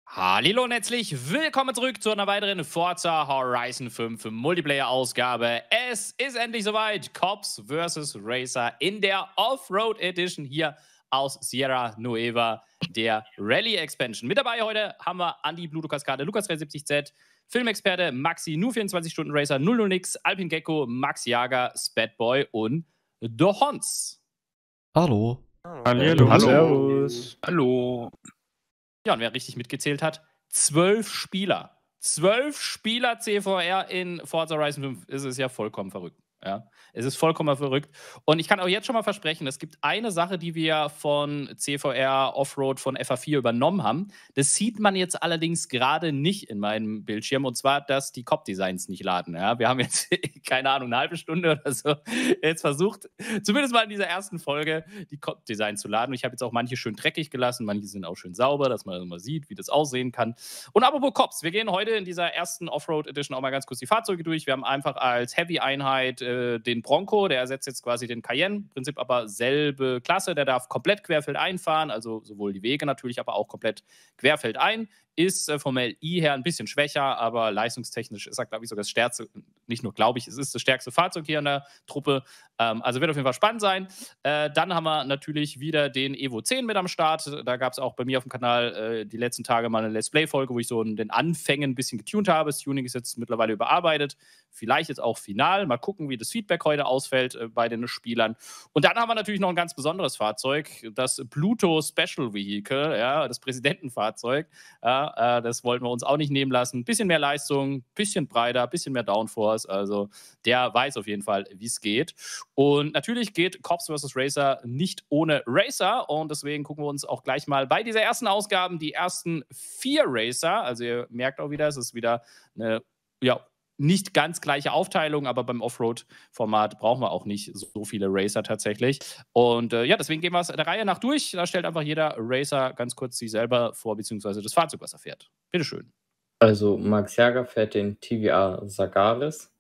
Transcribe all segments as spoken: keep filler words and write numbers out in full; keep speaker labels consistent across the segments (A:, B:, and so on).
A: Hallo und herzlich willkommen zurück zu einer weiteren Forza Horizon fünf Multiplayer-Ausgabe. Es ist endlich soweit. Cops versus. Racer in der Offroad Edition hier aus Sierra Nueva, der Rally Expansion. Mit dabei heute haben wir Andi, Bluto-Kaskade, Lukas drei siebzig Z, Filmexperte, Maxi, Nu vierundzwanzig Stunden Racer, null null nix, Alpin Gecko, Max Jager, Spatboy und The Hons.
B: Hallo.
C: Hallo.
D: Hallo.
C: Servus.
D: Hallo.
A: Ja, und wer richtig mitgezählt hat, zwölf Spieler. Zwölf Spieler C V R in Forza Horizon fünf. Es ist ja vollkommen verrückt. Ja, es ist vollkommen verrückt. Und ich kann auch jetzt schon mal versprechen, es gibt eine Sache, die wir von C V R Offroad von F A vier übernommen haben. Das sieht man jetzt allerdings gerade nicht in meinem Bildschirm. Und zwar, dass die Cop-Designs nicht laden. Ja, wir haben jetzt, keine Ahnung, eine halbe Stunde oder so jetzt versucht, zumindest mal in dieser ersten Folge, die Cop-Designs zu laden. Ich habe jetzt auch manche schön dreckig gelassen, manche sind auch schön sauber, dass man also mal sieht, wie das aussehen kann. Und apropos Cops, wir gehen heute in dieser ersten Offroad Edition auch mal ganz kurz die Fahrzeuge durch. Wir haben einfach als Heavy-Einheit den Bronco, der ersetzt jetzt quasi den Cayenne, im Prinzip aber selbe Klasse, der darf komplett querfeldein fahren, also sowohl die Wege natürlich, aber auch komplett querfeldein. Ist äh, vom L I her ein bisschen schwächer, aber leistungstechnisch ist er, glaube ich, sogar das stärkste, nicht nur glaube ich, es ist das stärkste Fahrzeug hier in der Truppe. Ähm, also wird auf jeden Fall spannend sein. Äh, dann haben wir natürlich wieder den Evo zehn mit am Start. Da gab es auch bei mir auf dem Kanal äh, die letzten Tage mal eine Let's Play-Folge, wo ich so in den Anfängen ein bisschen getunt habe. Das Tuning ist jetzt mittlerweile überarbeitet. Vielleicht jetzt auch final. Mal gucken, wie das Feedback heute ausfällt äh, bei den Spielern. Und dann haben wir natürlich noch ein ganz besonderes Fahrzeug, das Pluto Special Vehicle, ja, das Präsidentenfahrzeug. Ja, äh, das wollten wir uns auch nicht nehmen lassen. Bisschen mehr Leistung, bisschen breiter, bisschen mehr Downforce. Also der weiß auf jeden Fall, wie es geht. Und natürlich geht Cops versus. Racer nicht ohne Racer. Und deswegen gucken wir uns auch gleich mal bei dieser ersten Ausgabe die ersten vier Racer. Also ihr merkt auch wieder, es ist wieder eine, ja, nicht ganz gleiche Aufteilung, aber beim Offroad-Format brauchen wir auch nicht so viele Racer tatsächlich. Und äh, ja, deswegen gehen wir es der Reihe nach durch. Da stellt einfach jeder Racer ganz kurz sich selber vor, beziehungsweise das Fahrzeug, was er fährt. Bitteschön.
C: Also Max Jager fährt den T V R Sagaris.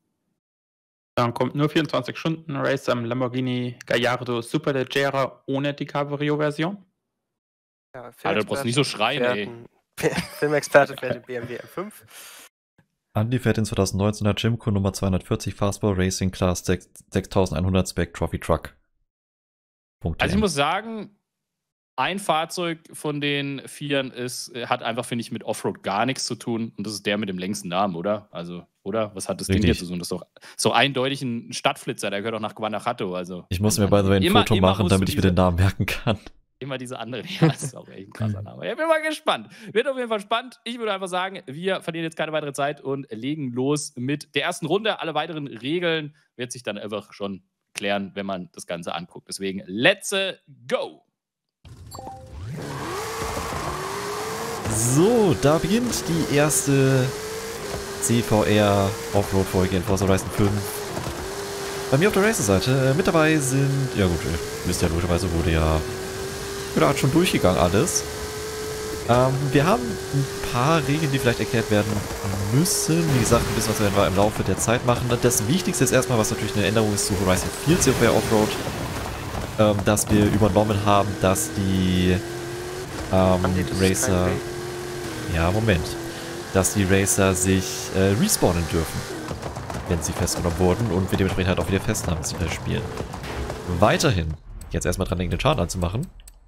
D: Dann kommt nur vierundzwanzig Stunden Racer im Lamborghini Gallardo Superleggera ohne die Cabrio-Version.
E: Ja,
A: Alter, du brauchst nicht so schreien, ey.
E: Filmexperte fährt den B M W M fünf.
B: Andi fährt den zwanzig neunzehner Jimco Nummer zweihundertvierzig Fastball Racing Class sechstausendeinhundert Spec Trophy Truck. Punkt.
A: Also ich muss sagen, ein Fahrzeug von den Vieren ist, hat einfach, finde ich, mit Offroad gar nichts zu tun. Und das ist der mit dem längsten Namen, oder? Also, oder? Was hat das Ding hier zu tun? Das ist doch so eindeutig ein Stadtflitzer, der gehört doch nach Guanajuato. Also,
B: ich muss mir by the way ein
A: immer,
B: Foto
A: immer
B: machen, damit ich mir den Namen merken kann.
A: Immer diese andere. Ja, das ist auch echt ein krasser Name. Ich bin mal gespannt. Wird auf jeden Fall spannend. Ich würde einfach sagen, wir verlieren jetzt keine weitere Zeit und legen los mit der ersten Runde. Alle weiteren Regeln wird sich dann einfach schon klären, wenn man das Ganze anguckt. Deswegen, let's go!
B: So, da beginnt die erste C V R Offroad-Folge in Forza Horizon fünf. Bei mir auf der Racer-Seite äh, mit dabei sind, ja gut, ihr wisst ja logischerweise, wurde ja gerade schon durchgegangen alles. Ähm, wir haben ein paar Regeln, die vielleicht erklärt werden müssen. Wie gesagt, ein bisschen was werden wir im Laufe der Zeit machen. Das Wichtigste ist erstmal, was natürlich eine Änderung ist zu Horizon vier C V R Offroad, ähm, dass wir übernommen haben, dass die ähm, Racer... Ja, Moment. Dass die Racer sich äh, respawnen dürfen, wenn sie festgenommen wurden und wir dementsprechend halt auch wieder Festnahmen äh, spielen. Weiterhin, jetzt erstmal dran denken, den Schaden anzumachen.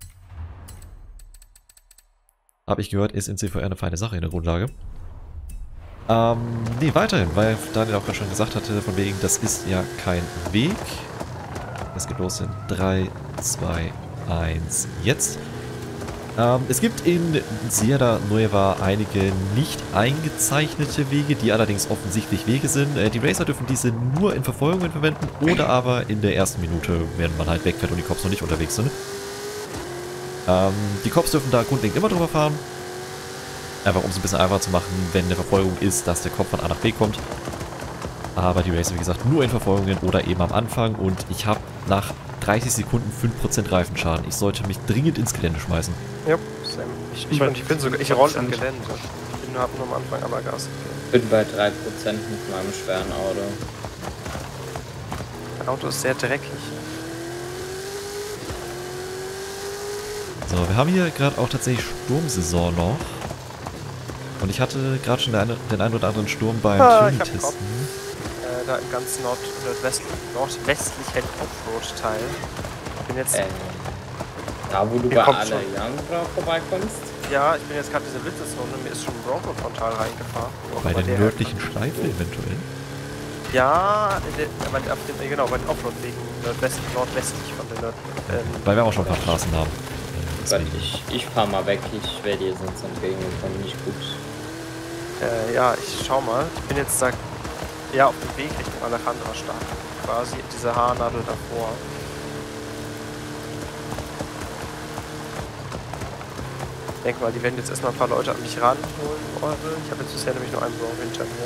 B: Habe ich gehört, ist in C V R eine feine Sache in der Grundlage. Ähm, nee, weiterhin, weil Daniel auch gerade schon gesagt hatte, von wegen, das ist ja kein Weg. Es geht los in drei, zwei, eins, jetzt. Ähm, es gibt in Sierra Nueva einige nicht eingezeichnete Wege, die allerdings offensichtlich Wege sind. Äh, die Racer dürfen diese nur in Verfolgungen verwenden oder aber in der ersten Minute, wenn man halt wegfährt und die Cops noch nicht unterwegs sind. Ähm, die Cops dürfen da grundlegend immer drüber fahren. Einfach um es ein bisschen einfacher zu machen, wenn eine Verfolgung ist, dass der Cop von A nach B kommt. Aber die Racer, wie gesagt, nur in Verfolgungen oder eben am Anfang. Und ich habe nach dreißig Sekunden fünf Prozent Reifenschaden. Ich sollte mich dringend ins Gelände schmeißen.
E: Ja, Sam. Ich, ich, ich, ich bin sogar, ich roll im Gelände. Ich bin nur, hab nur am Anfang aber Gas gegeben.
C: Bin bei drei Prozent mit meinem schweren Auto.
E: Mein Auto ist sehr dreckig.
B: So, wir haben hier gerade auch tatsächlich Sturmsaison noch. Und ich hatte gerade schon den, eine, den einen oder anderen Sturm beim
E: Ah, ich hab
B: Tuning-Testen.
E: Äh, da im ganzen Nord Nordwest nordwestlichen Offroad-Teil. Ich bin jetzt...
C: Äh, da, wo du
E: Hier
C: bei
E: kommt
C: Alejandra vorbeikommst?
E: Ja, ich bin jetzt gerade in diese Blitzerzone und mir ist schon ein Bronco-Frontal reingefahren.
B: Bei der nördlichen Schleife eventuell.
E: Ja, der, aber auf dem, genau, bei den Offroad-Wegen nordwest, nordwestlich von der Nord... Ähm,
B: Weil wir auch schon ein paar Straßen haben.
C: Weil ich, ich fahr mal weg, ich werde dir sonst entgegengekommen, nicht gut.
E: Äh, ja, ich schau mal. Ich bin jetzt da, ja, auf dem Weg Richtung Alejandra Stadt. Quasi diese Haarnadel davor. Ich denke mal, die werden jetzt erstmal ein paar Leute an mich ranholen wollen. Ich habe jetzt bisher nämlich nur einen Bronco hinter mir.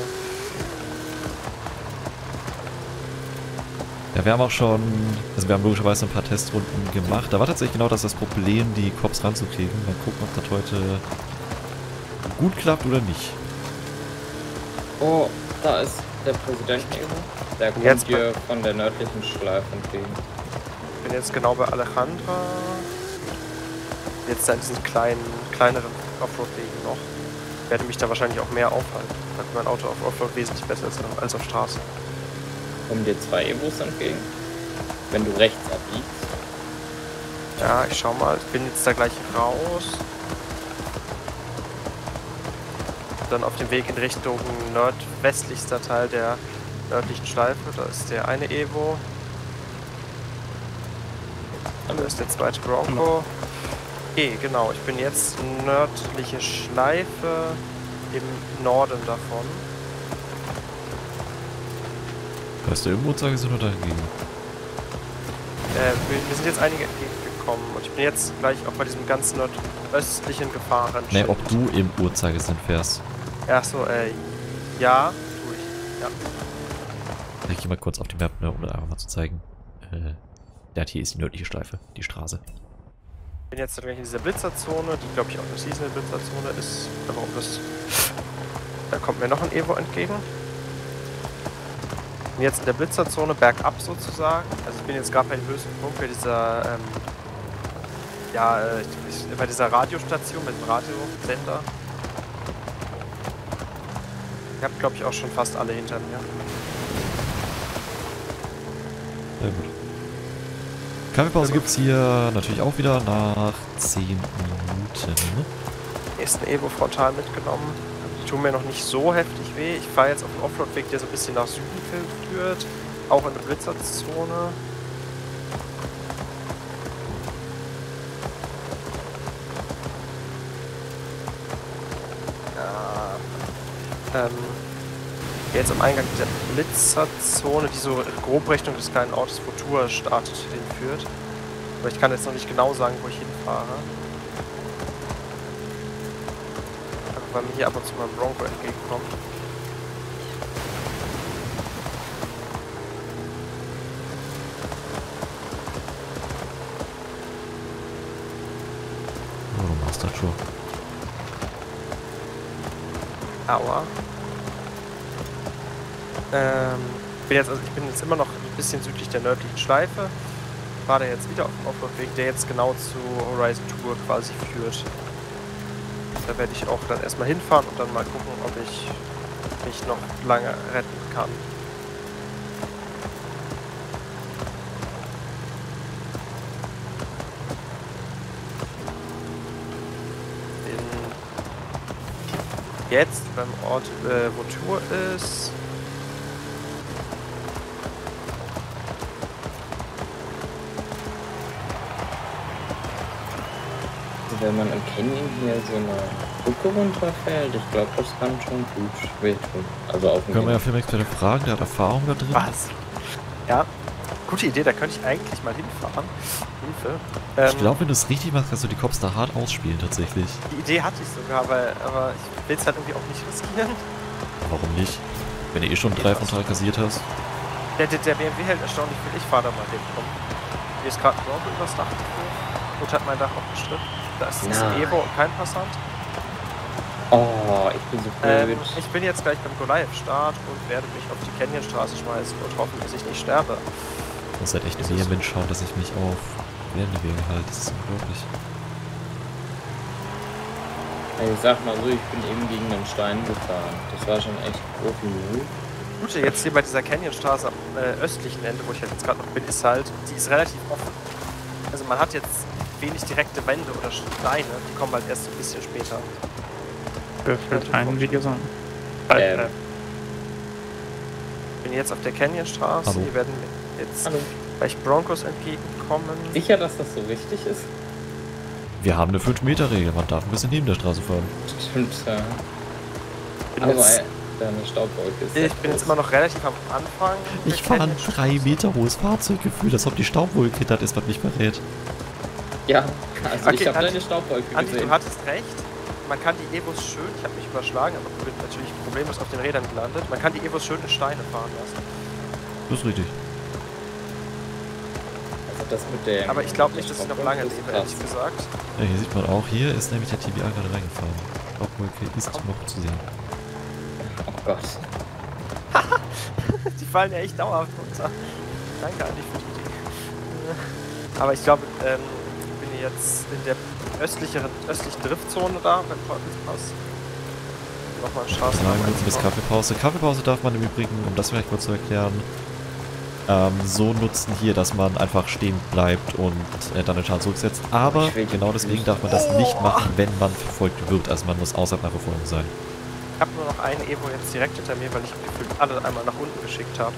B: Ja, wir haben auch schon, also wir haben logischerweise ein paar Testrunden gemacht. Da war tatsächlich genau das das Problem, die Cops ranzukriegen. Mal gucken, ob das heute gut klappt oder nicht.
C: Oh, da ist der Präsident eben. Der kommt
E: Jetzt
C: hier von der nördlichen Schleife entgegen.
E: Ich bin jetzt genau bei Alejandra. Jetzt an diesen kleinen, kleineren Offroad-Wegen noch. Ich werde mich da wahrscheinlich auch mehr aufhalten, weil mein Auto auf Offroad wesentlich besser ist als auf Straße.
C: Kommen dir zwei Evos entgegen, wenn du rechts abbiegst.
E: Ja, ich schau mal. Ich bin jetzt da gleich raus. Dann auf dem Weg in Richtung nordwestlichster Teil der nördlichen Schleife. Da ist der eine Evo. Dann ist der zweite Bronco. Okay, genau. Ich bin jetzt nördliche Schleife im Norden davon.
B: Weißt du, im Uhrzeigersinn oder dagegen?
E: Äh, wir, wir sind jetzt einige entgegengekommen und ich bin jetzt gleich auch bei diesem ganzen nordöstlichen gefahren.
B: Ne, ob du im Uhrzeigersinn fährst.
E: Ach so, äh, ja, tue ich. Ja.
B: Ich gehe mal kurz auf die Map, ne, um das einfach mal zu zeigen. Äh, der hier ist die nördliche Schleife, die Straße.
E: Ich bin jetzt gleich in dieser Blitzerzone, die glaube ich auch eine Seasonal Blitzerzone ist. Warum das? Da kommt mir noch ein Evo entgegen. Ich bin jetzt in der Blitzerzone bergab sozusagen. Also ich bin jetzt gerade bei dem höchsten Punkt bei dieser, ähm, ja, äh, ich, bei dieser Radiostation mit dem Radiosender. Ich habe glaube ich auch schon fast alle hinter mir.
B: Sehr gut. Kaffeepause gibt es hier natürlich auch wieder nach zehn Minuten.
E: Nächsten Evo frontal mitgenommen. Die tun mir noch nicht so heftig weh. Ich fahre jetzt auf dem Offroad-Weg, der so ein bisschen nach Süden führt. Auch in der Blitzerzone. Ja. Ähm, jetzt am Eingang dieser Blitzerzone, die so grob Richtung des kleinen Ortes Futura startet, hinführt. Aber ich kann jetzt noch nicht genau sagen, wo ich hinfahre. Weil mir hier ab und zu mal ein Bronco entgegenkommt.
B: Oh, du machst das schon.
E: Aua. Ähm, bin jetzt, also ich bin jetzt immer noch ein bisschen südlich der nördlichen Schleife. War da jetzt wieder auf dem Offroad-Weg, der jetzt genau zu Horizon Tour quasi führt. Da werde ich auch dann erstmal hinfahren und dann mal gucken, ob ich mich noch lange retten kann. Bin jetzt beim Ort, äh, wo Tour ist.
C: Wenn man im Canyon hier so eine Brücke runterfällt, ich glaube, das kann schon gut wehtun. Also auf dem
B: Können wir ja Filmexperte fragen, der hat Erfahrung da drin.
E: Was? Ja, gute Idee, da könnte ich eigentlich mal hinfahren. Hilfe. Ähm,
B: Ich glaube, wenn du es richtig machst, kannst du die Cops da hart ausspielen, tatsächlich.
E: Die Idee hatte ich sogar, weil, aber ich will es halt irgendwie auch nicht riskieren.
B: Warum nicht? Wenn du eh schon drei Frontal kassiert hast.
E: Der, der, der B M W hält erstaunlich viel. Ich fahre da mal hinkommen. Hier ist gerade ein Bronco übers Dach geflogen und hat mein Dach auch gestritten. Da ist jetzt ein Evo und kein Passant.
C: Oh, ich bin so blöd.
E: Ähm, ich bin jetzt gleich beim Goliath-Start und werde mich auf die Canyonstraße schmeißen und hoffen, dass ich nicht sterbe.
B: Ich muss halt echt vehement schauen, dass ich mich auf Wege halte. Das ist unglaublich.
C: Ich sag mal so, ich bin eben gegen den Stein gefahren. Das war schon echt Profi-Move.
E: Gute jetzt hier bei dieser Canyonstraße am äh, östlichen Ende, wo ich halt jetzt gerade noch bin, ist halt, die ist relativ offen. Also man hat jetzt wenig direkte Wände oder Steine, die kommen halt erst ein bisschen später.
D: Würfelt ein, wie gesagt.
C: Ähm.
E: Ich bin jetzt auf der Canyonstraße,
B: Hallo.
E: hier werden mir jetzt
C: Hallo.
E: gleich Broncos entgegenkommen.
C: Sicher, dass das so richtig ist?
B: Wir haben eine fünf Meter Regel, man darf ein bisschen neben der Straße fahren.
C: Stimmt, ja.
E: bin
C: Aber
E: jetzt,
C: äh, deine Staubwolke ist
E: ich
C: sehr
E: bin jetzt
C: groß.
E: immer noch relativ am Anfang.
B: Ich
E: der
B: fahre ein
E: Canyonstraße.
B: drei Meter hohes Fahrzeuggefühl, als ob die Staubwolke das ist, was mich verrät.
C: Ja, also
E: Okay,
C: ich habe
E: Andi-
C: deine Staubwolke
E: Andi,
C: gesehen.
E: du hattest recht. Man kann die Evos schön, ich habe mich überschlagen, aber bin natürlich problemlos auf den Rädern gelandet. Man kann die Evos schön in Steine fahren lassen.
B: Das ist richtig.
C: Also das mit der.
E: Aber ich glaube nicht, dass ich noch lange
C: Staubwolke ist
E: lebe, ehrlich
C: krass.
E: gesagt.
B: Ja, hier sieht man auch, hier ist nämlich der T B A gerade reingefahren. Staubwolke ist noch zu sehen.
C: Oh Gott.
E: Die fallen ja echt dauerhaft runter. Danke, Andi, für die Idee. Aber ich glaube, ähm, ich bin jetzt in der östlicheren, östlichen Driftzone da, beim Teufelspass. Nochmal ein Straßen.
B: Zwei Minuten bis Kaffeepause. Kaffeepause darf man im Übrigen, um das vielleicht kurz zu erklären, ähm, so nutzen hier, dass man einfach stehen bleibt und äh, dann den Schaden zurücksetzt. Aber
C: Ich will die
B: genau deswegen darf man das nicht machen, wenn man verfolgt wird. Also man muss außerhalb einer Verfolgung sein.
E: Ich habe nur noch einen Evo jetzt direkt hinter mir, weil ich gefühlt alle einmal nach unten geschickt habe.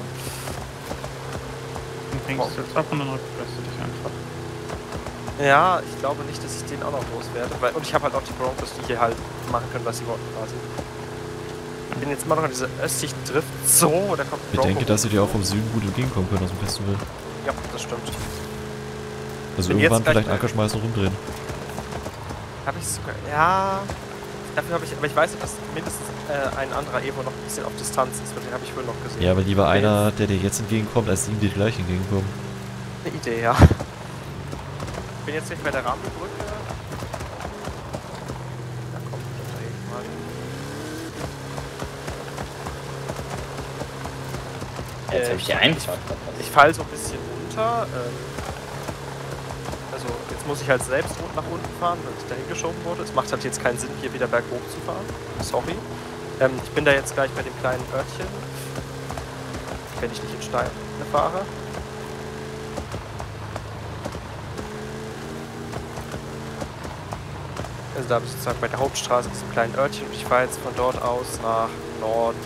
D: Dann bringst du jetzt ab und dann rückwärts du dich einfach.
E: Ja, ich glaube nicht, dass ich den auch noch loswerde. Weil, und ich habe halt auch die Broncos, die hier halt machen können, was sie wollen quasi. Ich bin jetzt immer noch in dieser östlichen Driftzone, da kommt ein
B: Ich denke,
E: Bronco
B: dass sie dir auch vom Süden gut entgegenkommen können aus dem Festival.
E: Ja, das stimmt.
B: Also
E: Bin jetzt
B: irgendwann
E: gleich
B: vielleicht
E: bei-
B: Anker schmeißen und rumdrehen.
E: Habe ich sogar. Ja. Dafür habe ich. Aber ich weiß, dass mindestens äh, ein anderer Evo noch ein bisschen auf Distanz ist, weil den habe ich vorhin noch gesehen.
B: Ja, aber lieber
E: Okay.
B: einer, der dir jetzt entgegenkommt, als ihm die gleich entgegenkommen.
E: Eine Idee, ja. Ich bin jetzt nicht bei der Rahmenbrücke. Da kommt da irgendwann.
C: Jetzt habe ich die Einfahrt
E: Ich
C: verpasst.
E: falle so ein bisschen runter. Ähm, also jetzt muss ich halt selbst rund nach unten fahren, weil ich dahin geschoben wurde. Es macht halt jetzt keinen Sinn, hier wieder berghoch zu fahren. Sorry. Ähm, ich bin da jetzt gleich bei dem kleinen Örtchen. Wenn ich nicht in Stein fahre. Also da habe ich sozusagen bei der Hauptstraße diesem kleinen Örtchen und ich fahre jetzt von dort aus nach Norden.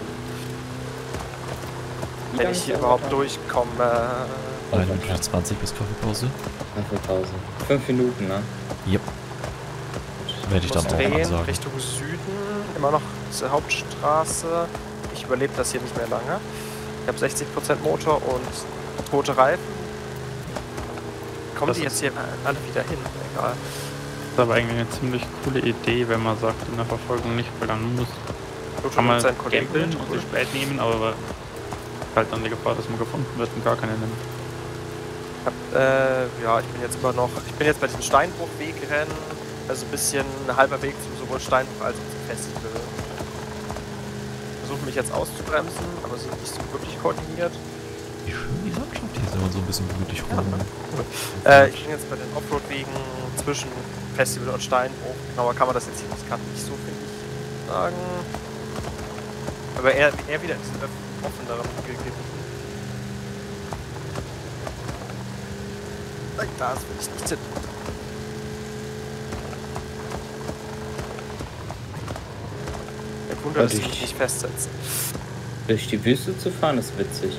C: Wie
E: Wenn
C: lange
E: ich hier
C: ist
E: überhaupt
C: der
E: durchkomme.
B: eine Minute zwanzig bis Kaffeepause.
C: Kaffeepause. Fünf Minuten, ne?
B: Yep. Werde ich
E: muss
B: dann auch
E: drehen
B: ansagen.
E: Richtung Süden, immer noch diese Hauptstraße. Ich überlebe das hier nicht mehr lange. Ich habe sechzig Prozent Motor und tote Reifen. Kommen
D: Das
E: die jetzt hier alle wieder hin? Egal.
D: Das ist aber eigentlich eine ziemlich coole Idee, wenn man sagt, in der Verfolgung nicht, weil dann muss kann man
E: seinen Kollegen
D: gambeln
E: mit,
D: und
E: cool.
D: sich spät nehmen, aber halt dann die Gefahr, dass man gefunden wird und gar keine nimmt.
E: Ich hab, äh, ja, ich bin jetzt immer noch, ich bin jetzt bei diesem Steinbruchwegrennen, also ein bisschen ein halber Weg zu sowohl Steinbruch als auch zum Festival. Versuche mich jetzt auszubremsen, aber sind nicht so wirklich koordiniert.
B: Wie schön die Landschaft hier ist, wenn man so ein bisschen gemütlich rum.
E: Äh, ich bin jetzt bei den Offroad-Wegen zwischen Festival und Steinbruch. Genauer kann man das jetzt hier nicht, kann nicht so, finde ich, sagen. Aber eher, eher wieder in diesen öff- offeneren Gebieten. Nein, da will ich nicht hin. Ein Wunder, dass sie mich nicht festsetzen.
C: Durch die Wüste zu fahren ist witzig.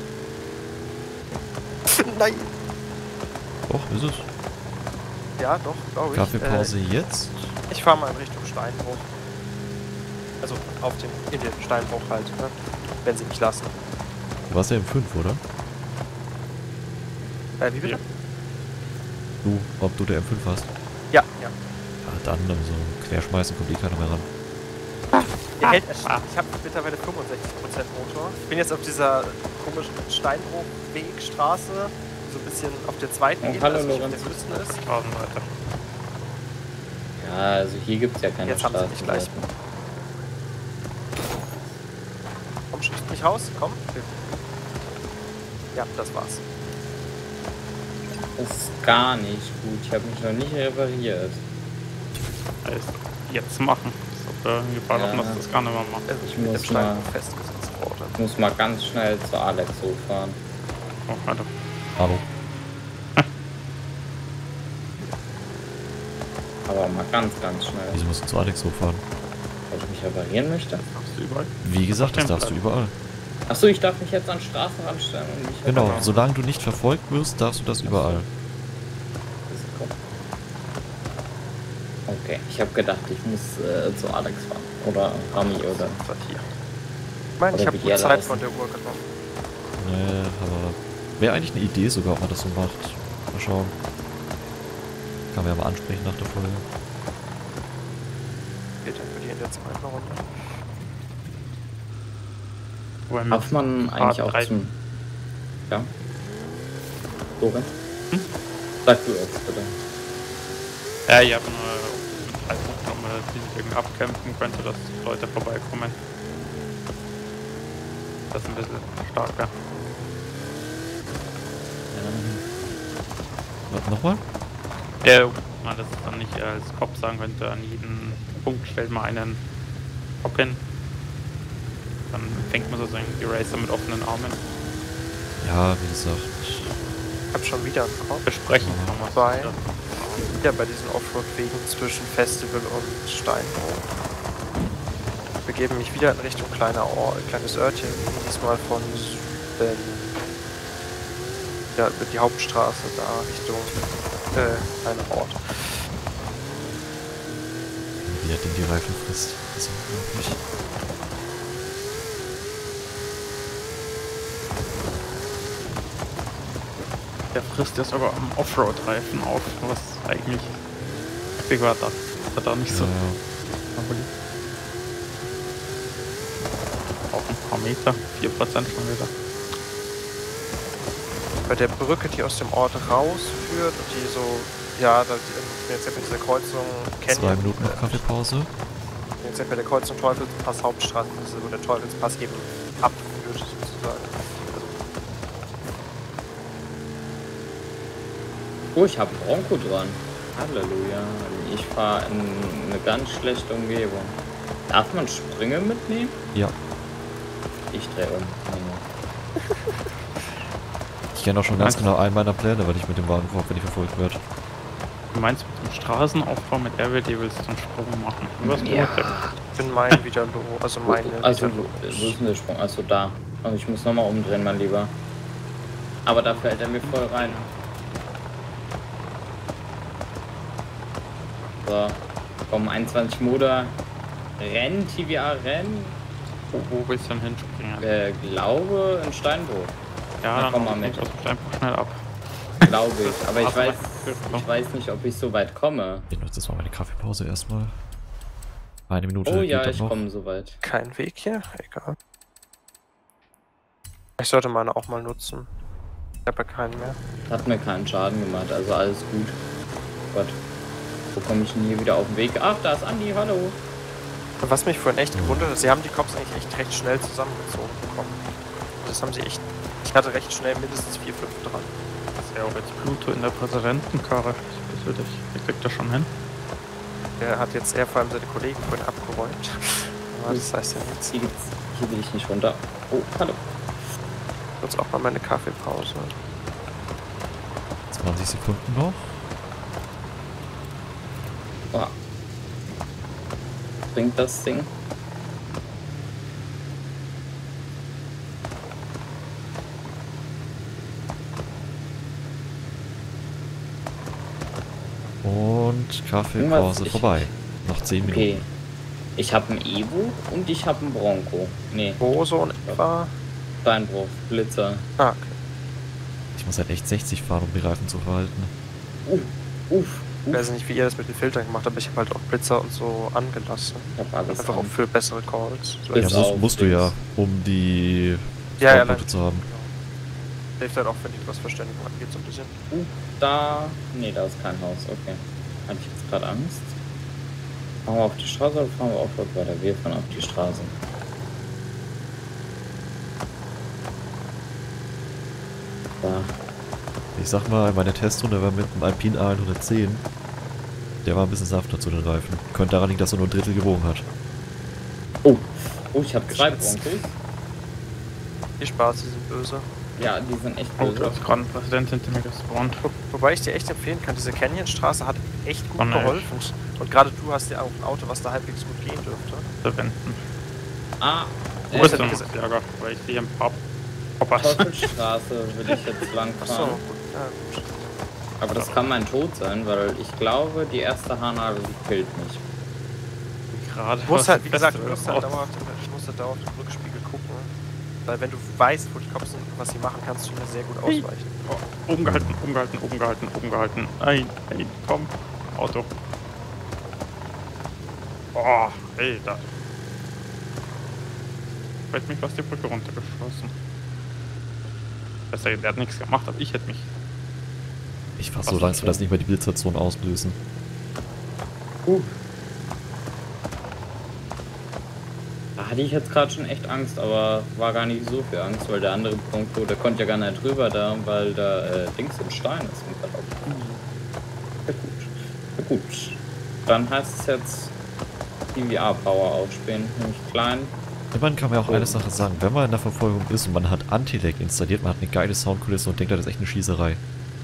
E: Nein!
B: Doch, ist es.
E: Ja, doch, glaube ich.
B: Kaffeepause jetzt.
E: Äh, ich fahre mal in Richtung Steinbruch. Also auf dem, in den Steinbruch halt, ne? Wenn sie mich lassen.
B: Du warst ja im fünf, oder?
E: Äh, wie bitte?
D: Ja.
B: Du, ob du der M fünf hast?
E: Ja, ja.
B: Ja, dann um so querschmeißen kommt eh keiner mehr ran.
E: Ihr hält erst, ich habe mittlerweile fünfundsechzig Prozent Motor. Ich bin jetzt auf dieser komischen Steinbruchwegstraße, so ein bisschen auf der zweiten
C: Oh,
E: Ebene,
C: hallo,
E: also nicht auf
C: Lorenz.
E: der höchsten ist.
D: Straßen weiter.
C: Ja, also hier gibt es ja keine
E: Jetzt haben sie mich gleich.
C: Straßenseiten.
E: Komm, schießt mich raus, komm. Ja, das war's.
C: Das ist gar nicht gut. Ich habe mich noch nicht repariert.
D: Heißt, jetzt machen. Ich habe gefragt,
C: Ja.
D: ob man das gar nicht mehr macht.
E: Es
C: Ich
E: ist mit dem
C: muss mal-
E: Stein festgesetzt worden.
C: Ich muss mal ganz schnell zu Alex hochfahren.
D: Oh, warte.
B: Hallo.
C: Aber mal ganz, ganz schnell.
B: Wieso musst du zu Alex hochfahren?
C: Weil ich mich reparieren möchte.
D: Darfst du überall?
B: Wie gesagt, das darfst du überall.
C: Achso, ich darf mich jetzt an Straßenrand stellen und mich
B: Genau,
C: reparieren.
B: solange du nicht verfolgt wirst, darfst du das überall.
C: Okay, ich habe gedacht, ich muss äh, zu Alex fahren. Oder Rami oder.
E: Das war hier. Ich meine, ich
C: Oder
E: habe
C: wie
E: gut
C: die
E: Zeit
C: alle
E: von der Uhr genommen.
B: Nee, aber wäre eigentlich eine Idee sogar, ob man das so macht. Mal schauen. Kann man ja mal ansprechen nach der Folge.
E: Geht dann für die in der zweiten Runde.
D: Wobei mir
C: Darf man eigentlich auch
D: drei-
C: zum. Ja? Lorenz?
D: Hm?
C: Sag du jetzt bitte.
D: Ja, ich habe nur drei Punkte, ob man das nicht irgendwie abkämpfen könnte, dass Leute vorbeikommen. Das ist ein bisschen starker.
B: Was, nochmal?
D: Ja, man das dann nicht als Kopf sagen könnte, an jeden Punkt stellt man einen Kopf hin. Dann fängt man sozusagen die Racer mit offenen Armen.
B: Ja, wie gesagt.
E: Ich habe schon wieder einen Kopf.
D: Besprechen kann man
E: Zwei.
D: wieder.
E: Wieder bei diesen Offroad-Wegen zwischen Festival und Steinbruch. Ich begebe mich wieder in Richtung kleiner Or kleines Örtchen, diesmal von Süden. Ja, über die Hauptstraße da Richtung äh, kleiner Ort.
B: Wie er den die Reifen frisst. Das ist unglaublich.
D: Der frisst ja sogar am Offroad-Reifen auf, was eigentlich häufig war, das ist da nicht so.
B: Ja,
D: Aber auch ein paar Meter, vier Prozent schon wieder.
E: Bei der Brücke, die aus dem Ort rausführt und die so, ja, da die, jetzt mit dieser Kreuzung kennen.
B: zwei Minuten noch Kaffeepause.
E: Jetzt sind bei der Kreuzung Teufelspass Hauptstraße, das ist, wo der Teufelspass eben abführt, sozusagen. Also,
C: Oh, ich habe Bronco dran. Halleluja. Ich fahre in eine ganz schlechte Umgebung. Darf man Sprünge mitnehmen?
B: Ja.
C: Ich drehe um. Nee.
B: Ich kenne auch schon ganz genau einen meiner Pläne, weil ich mit dem Wagen fahre, wenn ich verfolgt werde.
D: Du meinst mit dem Straßenaufbau mit R W D willst du einen Sprung machen? Du hast
C: Ja.
E: ich bin mein wieder los, also meine
C: Also,
E: wieder
C: wo,
E: los.
C: wo ist denn der Sprung? Also da. Also ich muss nochmal umdrehen, mein Lieber. Aber da fällt er mir voll rein. So. Komm, einundzwanzig Motor. Renn, T V A, renn.
D: Wo, wo willst du denn hinspringen?
C: Äh, glaube in Steinbruch.
D: Ja,
C: Na,
D: dann
C: komm mal
D: komm
C: mit.
D: aus dem Steinbruch schnell ab.
C: Glaube ich. Aber ich
D: Hast du
C: weiß,
D: mal-
C: ich weiß nicht, ob ich so weit komme.
B: Ich nutze jetzt mal meine Kaffeepause erstmal. Eine Minute
C: Oh
B: geht
C: ja,
B: dann
C: ich
B: noch.
C: komme so weit.
E: Kein Weg hier? Egal. Ich sollte meine auch mal nutzen. Ich habe ja keinen mehr.
C: Hat mir keinen Schaden gemacht, also alles gut. Gott. Wo komme ich denn hier wieder auf den Weg? Ach, da ist Andi, hallo.
E: Was mich vorhin echt gewundert hat, sie haben die Cops eigentlich echt recht schnell zusammengezogen bekommen. Also das haben sie echt. Ich hatte recht schnell mindestens vier, fünf dran.
D: Das ist ja auch jetzt Pluto in der Präsidentenkarre. Das will ich. Der kriegt das schon hin.
E: Er hat jetzt eher vor allem seine Kollegen vorhin abgeräumt. Aber das heißt ja nichts.
C: Hier, geht's, hier will ich nicht runter. Oh, hallo.
E: Jetzt auch mal meine Kaffeepause.
B: zwanzig Sekunden noch.
C: Oh. Bringt das Ding?
B: Und Kaffeepause
C: Irgendwas- ich-
B: vorbei. Noch zehn Minuten.
C: Okay. Ich habe einen Evo und ich habe einen Bronco. Nee,
E: Wo so in etwa?
C: Steinbruch, Blitzer.
E: Ah, okay.
B: Ich muss halt echt sechzig fahren, um die Reifen zu verhalten.
C: Uff, uff,
E: Ich weiß
C: uff.
E: nicht, wie ihr das mit den Filtern gemacht habt, aber ich habe halt auch Blitzer und so angelassen.
C: Ich hab alles
E: Einfach auch
C: an.
E: für bessere Calls. So
C: Bis
B: Ja,
E: als-
C: auf
B: musst, musst du ja, um die
E: ja, ja,
B: Fahrpunkte zu haben.
E: Hilft halt auch, wenn die was Verständigung angeht, so ein bisschen.
C: Uh, da. Nee, da ist kein Haus. Okay. Hatte ich jetzt gerade Angst. Fahren wir auf die Straße oder fahren wir offroad weiter? Wir fahren auf die Straße. Da.
B: Ich sag mal, meine Testrunde war mit dem Alpine A hundertzehn. Der war ein bisschen sanfter zu den Reifen. Könnte daran liegen, dass er nur ein Drittel gewogen hat.
C: Oh, oh ich habe zwei
E: Geschätzt.
C: Broncos.
E: Viel Spaß, die sind böse.
C: Ja, die sind echt
D: Oh,
C: böse.
D: da ist gerade ein Präsident hinter mir gespawnt.
E: Wo, wobei ich dir echt empfehlen kann, diese Canyonstraße hat echt gut
D: Oh, nein.
E: geholfen. Und gerade du hast ja auch ein Auto, was da halbwegs gut gehen dürfte.
D: Da wenden.
C: Ah,
D: Wo
C: äh,
D: bist
E: hab
D: du
E: ich
D: noch
E: gesagt-
D: Ärger? Weil ich sehe ein paar Poppers.
C: Teufelsstraße will ich jetzt lang
E: Achso,
C: fahren.
E: gut. Ja, gut.
C: Aber das kann mein Tod sein, weil ich glaube, die erste Haarnadel die killt mich.
D: Gerade.
E: Du musst halt, wie
D: was
E: gesagt, du
D: Beste
E: musst halt
D: raus.
E: dauerhaft, du musst halt dauerhaft im Rückspiegel gucken. Weil wenn du weißt, wo die Cops sind und was sie machen, kannst du ihnen sehr gut ausweichen.
D: Oh, oben gehalten, oben gehalten, oben gehalten, oben gehalten. Nein, nein, komm. Auto. Oh, ey, da. Hätte mich fast die Brücke runtergeschossen. Besser, der hat nichts gemacht, aber ich hätte mich.
B: Ich fahr
D: Was
B: so
D: ist
B: langsam,
D: das?
B: dass nicht mehr die Blitzerzone auslösen.
C: Uh. Da hatte ich jetzt gerade schon echt Angst, aber war gar nicht so viel Angst, weil der andere Bronco, der konnte ja gar nicht drüber da, weil da äh, Dings im Stein ist im Verlauf. Ja gut. Ja gut. Dann heißt es jetzt P V R-Power ausspielen, nämlich klein.
B: Immerhin kann man ja auch eine Sache sagen, wenn man in der Verfolgung ist und man hat Anti-Lag installiert, man hat eine geile Soundkulisse und denkt, das ist echt eine Schießerei.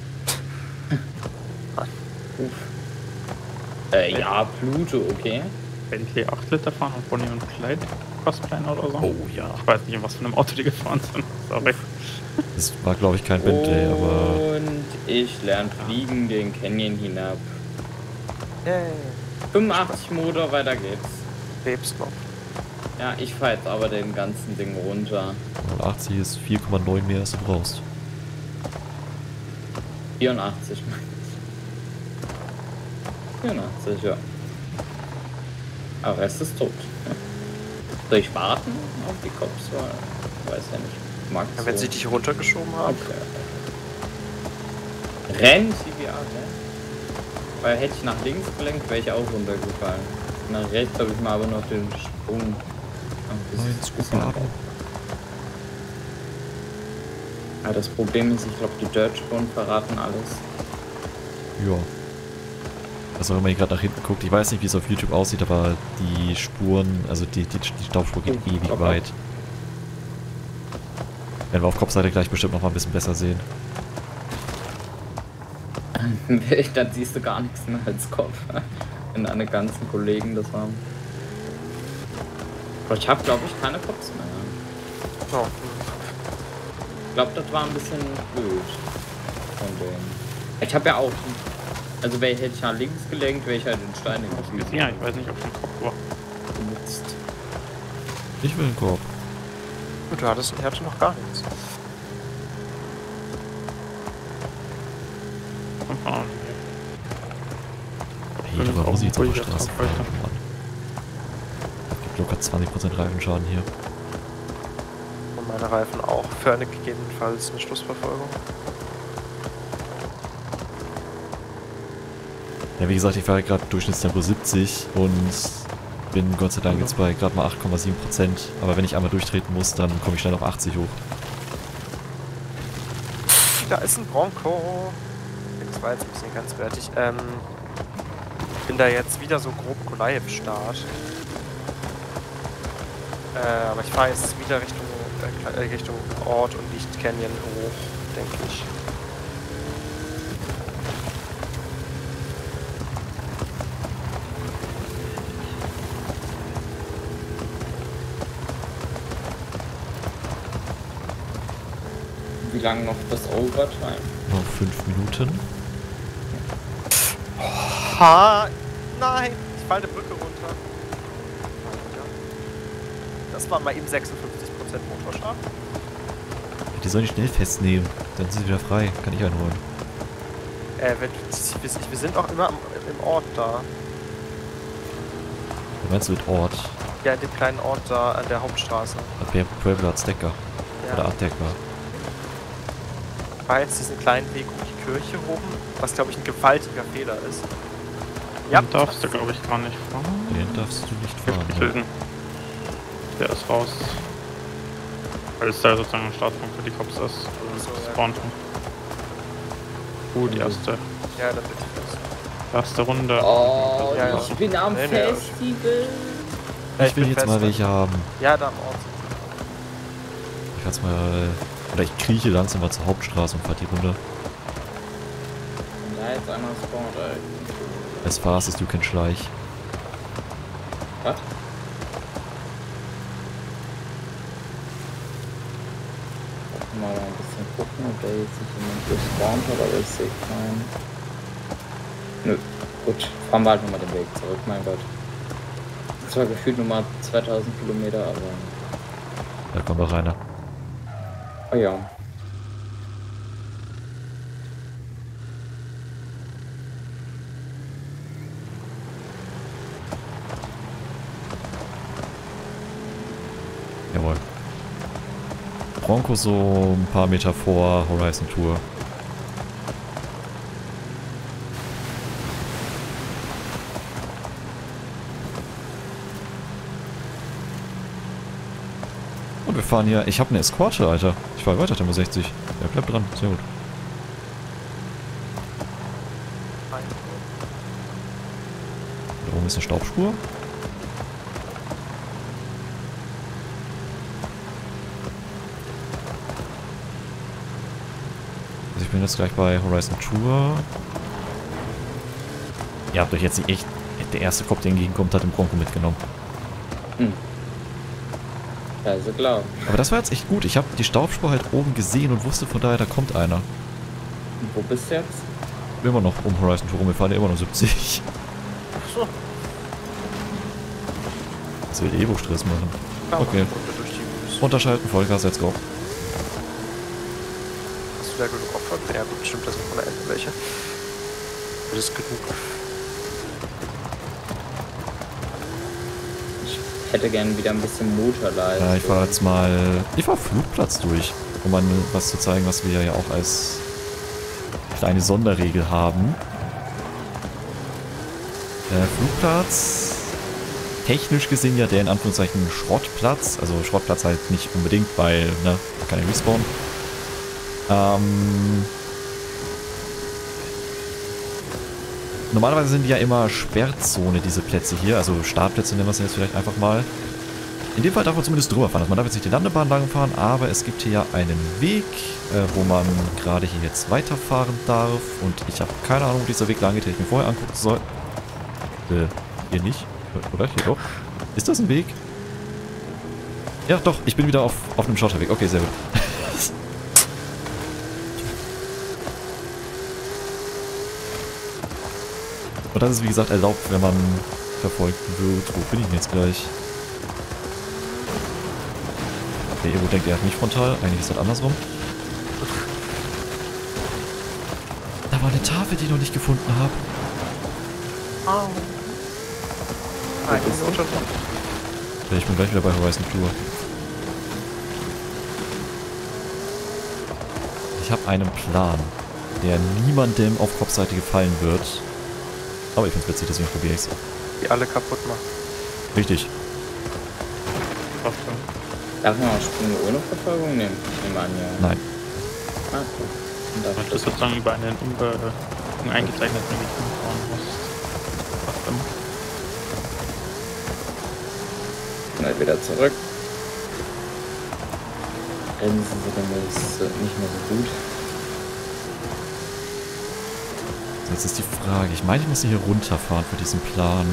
C: Uff. Äh, ja, Pluto, okay.
D: Bentley acht Liter fahren und Bonnie und Clyde cosplayen oder so.
B: Oh ja.
D: Ich weiß nicht, in was für einem Auto die gefahren sind. Sorry.
B: Das war glaube ich kein Bentley, aber
C: Und ich lerne fliegen den Canyon hinab.
E: Yay,
C: fünfundachtzig Motor, weiter geht's.
E: lebst noch.
C: Ja, ich fahr jetzt aber den ganzen Ding runter.
B: achtzig ist vier Komma neun mehr als du brauchst.
C: vierundachtzig meine ich. vierundachtzig, ja. Aber Rest ist tot. Soll ich warten auf die Cops? Weil, weiß ja nicht. Mag
E: Ja, wenn
C: so.
E: sie dich runtergeschoben haben.
C: Okay. Renn, T V R, ne? Weil hätte ich nach links gelenkt, wäre ich auch runtergefallen. Nach rechts habe ich mal aber noch den Sprung. Ah, das
B: Nein,
C: ist ein bisschen
B: Scuba.
C: abgehoben. Ja, das Problem ist, ich glaube, die Dirt-Spuren verraten alles.
B: Ja. Also wenn man hier gerade nach hinten guckt, ich weiß nicht, wie es auf YouTube aussieht, aber die Spuren, also die, die, die Staubspur geht
C: Oh,
B: ewig
C: okay.
B: weit. Werden wir auf Kopfseite gleich bestimmt noch mal ein bisschen besser sehen.
C: Dann siehst du gar nichts mehr als Kopf. Wenn deine ganzen Kollegen das haben. Aber ich habe, glaube ich, keine Cops mehr.
E: Oh.
C: Ich glaube, das war ein bisschen blöd von denen. Ich habe ja auch, also wäre hätte ich nach links gelenkt, wäre ich halt den Stein in die Füße
D: Ja, ich weiß nicht, ob es ein Kopf war.
C: benutzt.
B: Ich will einen Korb.
E: Gut, du hattest, er hatte noch gar nichts.
D: Komm, fahren.
B: Hey, aber wo sieht's auf der
D: Ruhiger
B: Straße
D: Tag heute.
B: fahren, Mann. Gibt locker zwanzig Prozent Reifenschaden hier.
E: Und meine Reifen auch. Für eine gegebenenfalls eine Schlussverfolgung.
B: Ja, wie gesagt, ich fahre gerade Durchschnittstempo siebzig und bin Gott sei Dank jetzt bei gerade mal acht Komma sieben Prozent. Aber wenn ich einmal durchtreten muss, dann komme ich schnell auf achtzig hoch.
E: Da ist ein Bronco. Das war jetzt ein bisschen grenzwertig. Ähm, bin da jetzt wieder so grob Kolaev-Start. Äh, aber ich fahre jetzt wieder Richtung, äh, Richtung Ort und nicht Canyon hoch, denke ich.
C: Wie lange noch das Overtime?
B: Noch fünf Minuten.
E: Ha! Nein! Ich falle eine Brücke runter. Das waren mal eben sechsundfünfzig Prozent Motorschaden.
B: Die sollen die schnell festnehmen. Dann sind sie wieder frei. Kann ich einholen.
E: Äh, wenn, wir, wir sind auch immer am, im Ort da.
B: Was meinst du mit Ort?
E: Ja, in dem kleinen Ort da an der Hauptstraße.
B: Puebla hat Stecker. Oder
E: Ja.
B: Artecker.
E: Ich fahre jetzt diesen kleinen Weg um die Kirche rum, was glaube ich ein gewaltiger Fehler ist.
D: Ja, darfst du, glaube ich, gar nicht fahren.
B: Den darfst du nicht fahren.
D: Hilft
B: Ne?
D: Hilden. Der ist raus. Weil es da sozusagen ein Startpunkt für die Cops ist.
E: So, ja.
D: Spawnpunkt. Uh, die erste.
E: Ja, da bin ich fest.
D: Erste Runde.
C: Oh,
E: Ja, ja.
C: ich bin am
E: Nee, nee, ja.
C: Festival.
E: Ja,
B: Ich will
E: bin
B: jetzt
E: fest
B: mal
E: drin.
B: welche haben.
E: Ja, da am Ort.
B: Ich fahr's mal. Oder ich krieche langsam mal zur Hauptstraße und fahr die Runde.
C: Und da jetzt einmal spawnt, ey.
B: As fast as you can schleich.
C: Was? Mal ein bisschen gucken, ob da jetzt sich jemand gespawnt hat, aber ich sehe keinen. Nö, gut, fahren wir halt nochmal den Weg zurück, mein Gott. Zwar gefühlt nur mal zweitausend Kilometer, aber...
B: Da kommt doch einer.
C: Oh ja.
B: Jawohl. Bronco so ein paar Meter vor Horizon Tour. Und wir fahren hier. Ich habe eine Eskorte, Alter. Ich fahre weiter, Tempo sechzig. Ja, bleibt dran. Sehr gut. Da oben ist eine Staubspur. Also ich bin jetzt gleich bei Horizon Tour. Ihr habt euch jetzt nicht echt... Der erste Kopf, der entgegenkommt, hat den Bronco mitgenommen.
C: Hm. Ja, ist ja klar.
B: Aber das war jetzt echt gut. Ich habe die Staubspur halt oben gesehen und wusste von daher, da kommt einer.
C: Und wo bist du jetzt?
B: Immer noch um Horizon Tour rum. Wir fahren ja immer noch siebzig.
E: So.
B: Das will Evo Stress machen.
E: Ja,
B: Okay.
E: Runde durch die Wüste.
B: Runterschalten, Vollgas, let's go.
E: Hast du da genug Opfer? Ja gut, stimmt, das sind von der Ende welche. Das ist genug.
C: Ich hätte gerne wieder ein bisschen Motorleistung.
B: Ja, ich fahre jetzt mal... Ich fahr Flugplatz durch, um mal was zu zeigen, was wir ja auch als kleine Sonderregel haben. Der Flugplatz... Technisch gesehen ja der in Anführungszeichen Schrottplatz. Also Schrottplatz halt nicht unbedingt, weil, ne, keine Respawn. Ähm... Normalerweise sind die ja immer Sperrzone, diese Plätze hier. Also Startplätze nennen wir es jetzt vielleicht einfach mal. In dem Fall darf man zumindest drüber fahren. Also man darf jetzt nicht die Landebahn lang fahren, aber es gibt hier ja einen Weg, äh, wo man gerade hier jetzt weiterfahren darf. Und ich habe keine Ahnung, wo dieser Weg lang geht, den ich mir vorher angucken soll. Äh, hier nicht. Oder? Hier doch. Ist das ein Weg? Ja, doch. Ich bin wieder auf, auf einem Schotterweg. Okay, sehr gut. Und das ist wie gesagt erlaubt, wenn man verfolgt wird. Wo bin ich denn jetzt gleich? Der Evo denkt, er hat mich frontal. Eigentlich ist das andersrum. Da war eine Tafel, die ich noch nicht gefunden habe.
E: Au. Nein,
C: bist du?
E: unter
B: Ja, ich bin gleich wieder bei Horizon Tour. Ich habe einen Plan, der niemandem auf Kopfseite gefallen wird. Aber ich find's witzig, deswegen probiere ich's.
E: die alle kaputt machen.
B: Richtig.
D: Trotzdem.
C: Darf man auch Sprünge ohne Verfolgung nehmen? Ich nehme an, ja.
B: Nein.
C: Ah, cool. Und darf
D: Wenn
C: ich
D: du
C: das
D: sozusagen über einen unbe uneingezeichneten Weg fahren musst. Trotzdem.
C: schnell wieder zurück. Bremsen sie dann ist nicht mehr so gut.
B: Jetzt ist die Frage. Ich meine, ich muss hier runterfahren für diesen Plan.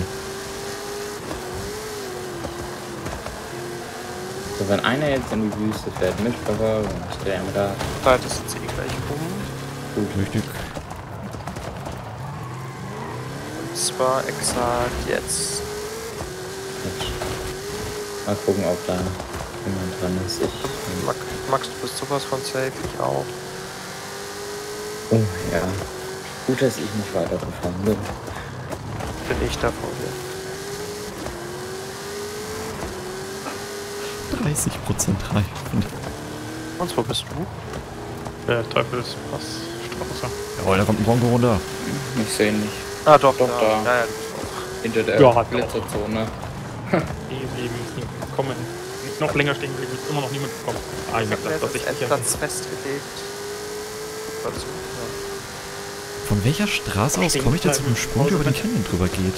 C: So, wenn einer jetzt in die Wüste fährt mit Verfolgung, stellen wir da.
E: Da ist jetzt eh gleich um.
C: Gut.
B: Richtig.
E: Und zwar exakt jetzt.
C: Gut. Mal gucken, ob da jemand dran ist. Ich.
E: Max, Max, du bist sowas von safe, ich auch.
C: Oh ja. Gut, dass ich nicht weitergefahren bin.
E: Bin ich da vor dir.
B: dreißig Prozent Reifen.
E: Und wo bist du?
D: Der Teufelspassstraße.
B: Jawohl, da kommt ein Bronco runter.
C: Ich sehe ihn nicht.
E: Ah, doch,
C: Doch,
E: da.
C: da.
E: Ja, ja, du bist auch.
C: Hinter der
D: Ja, hat
C: Blitzerzone.
D: Die eben nicht kommen. Nicht noch länger stehen geblieben, ist immer noch niemand gekommen. Ah, ich
E: Ich
D: merke
E: hab
D: das,
E: mir
D: dass
E: das
D: ich nicht
E: Endplatz festgelegt. Dazu, ja.
B: Von welcher Straße aus komme ich denn zu dem Sprung, der über den Canyon drüber geht?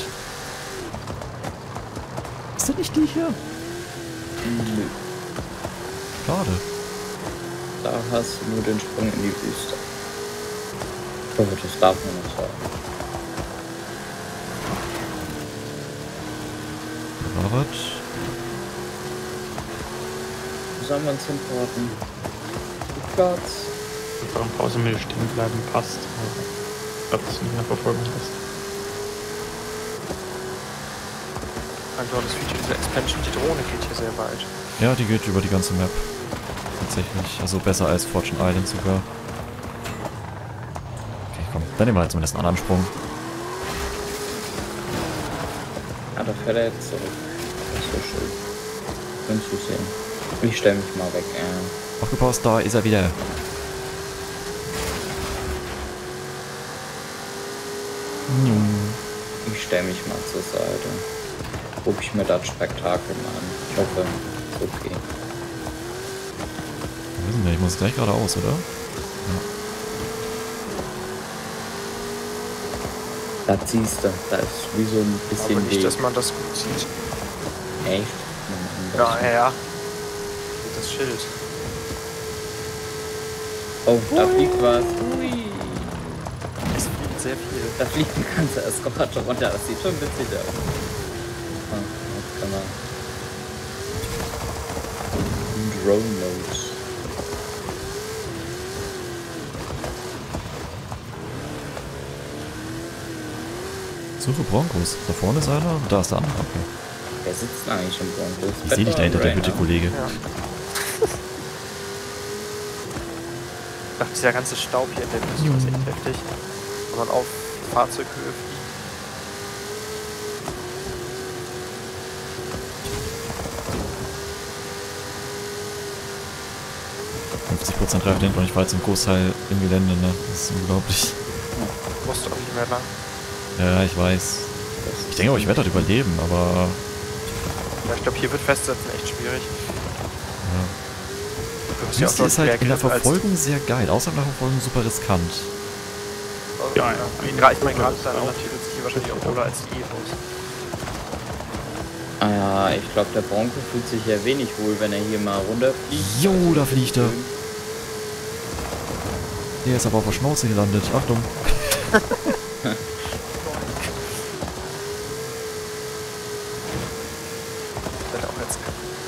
B: Ist das nicht die hier?
C: Nö.
B: Schade.
C: Da hast du nur den Sprung in die Wüste. Ich hoffe, das darf man noch sagen.
B: Robert.
C: Wo sollen wir uns hinporten? Platz.
D: Einfach in Pause mit stehen bleiben passt. Ich glaube, das ist nicht mehr Verfolgung ist.
E: Also das Feature dieser Expansion, die Drohne geht hier sehr weit.
B: Ja, die geht über die ganze Map. Tatsächlich. Also besser als Fortune Island sogar. Okay, komm. Dann nehmen wir halt zumindest einen anderen Sprung.
C: Ah, da fährt er jetzt zurück. Das ist so schön. Schön zu sehen. Ich stelle mich mal weg, äh.
B: Aufgepasst, da ist er wieder.
C: Ich stelle mich mal zur Seite. Guck ich mir das Spektakel mal an. Ich hoffe, ist okay.
B: Wir wissen nicht, ich muss gleich geradeaus, oder?
C: Da siehst du, da ist wie so ein bisschen
E: Aber nicht,
C: Weg.
E: dass man das gut sieht.
C: Echt?
E: Ja, ja, ja. Das Schild.
C: Oh, da fliegt was. Ui.
E: Es fliegt sehr viel.
C: Da fliegt ein ganzer Escort runter. Das sieht schon witzig aus. Ah, jetzt kann man. Drone Mode.
B: Suche Broncos. Da vorne ist einer, da ist der andere. Okay.
C: Wer sitzt denn eigentlich im Broncos?
B: Ich sehe dich da hinter der Hütte, Kollege.
E: Ja. Ach, dieser ganze Staub hier in der Wüste ist echt heftig. Wenn man auf Fahrzeughöhe fliegt.
B: fünfzig Prozent Reifen hinten und ich war jetzt im Großteil im Gelände, ne? Das ist unglaublich.
E: Musst du auch nicht mehr lang.
B: Ja, ich weiß. Ich denke auch, ich werde das überleben, aber...
E: Ja, ich glaube, hier wird Festsetzen echt schwierig.
B: Ja.
E: Du musst ja auch
B: Wüste ist halt in der
E: als-
B: Verfolgung sehr geil, außer in der Verfolgung super riskant.
D: Ja, ja.
E: Ich meine, ich mein, gerade dann auch fühlt sich hier wahrscheinlich auch wohler als die E-Bus.
C: Ah ja, ich glaube, der Bronco fühlt sich ja wenig wohl, wenn er hier mal runterfliegt.
B: Jo, da fliegt er. Der ist aber auf der Schnauze gelandet. Achtung.
E: Dann auch jetzt.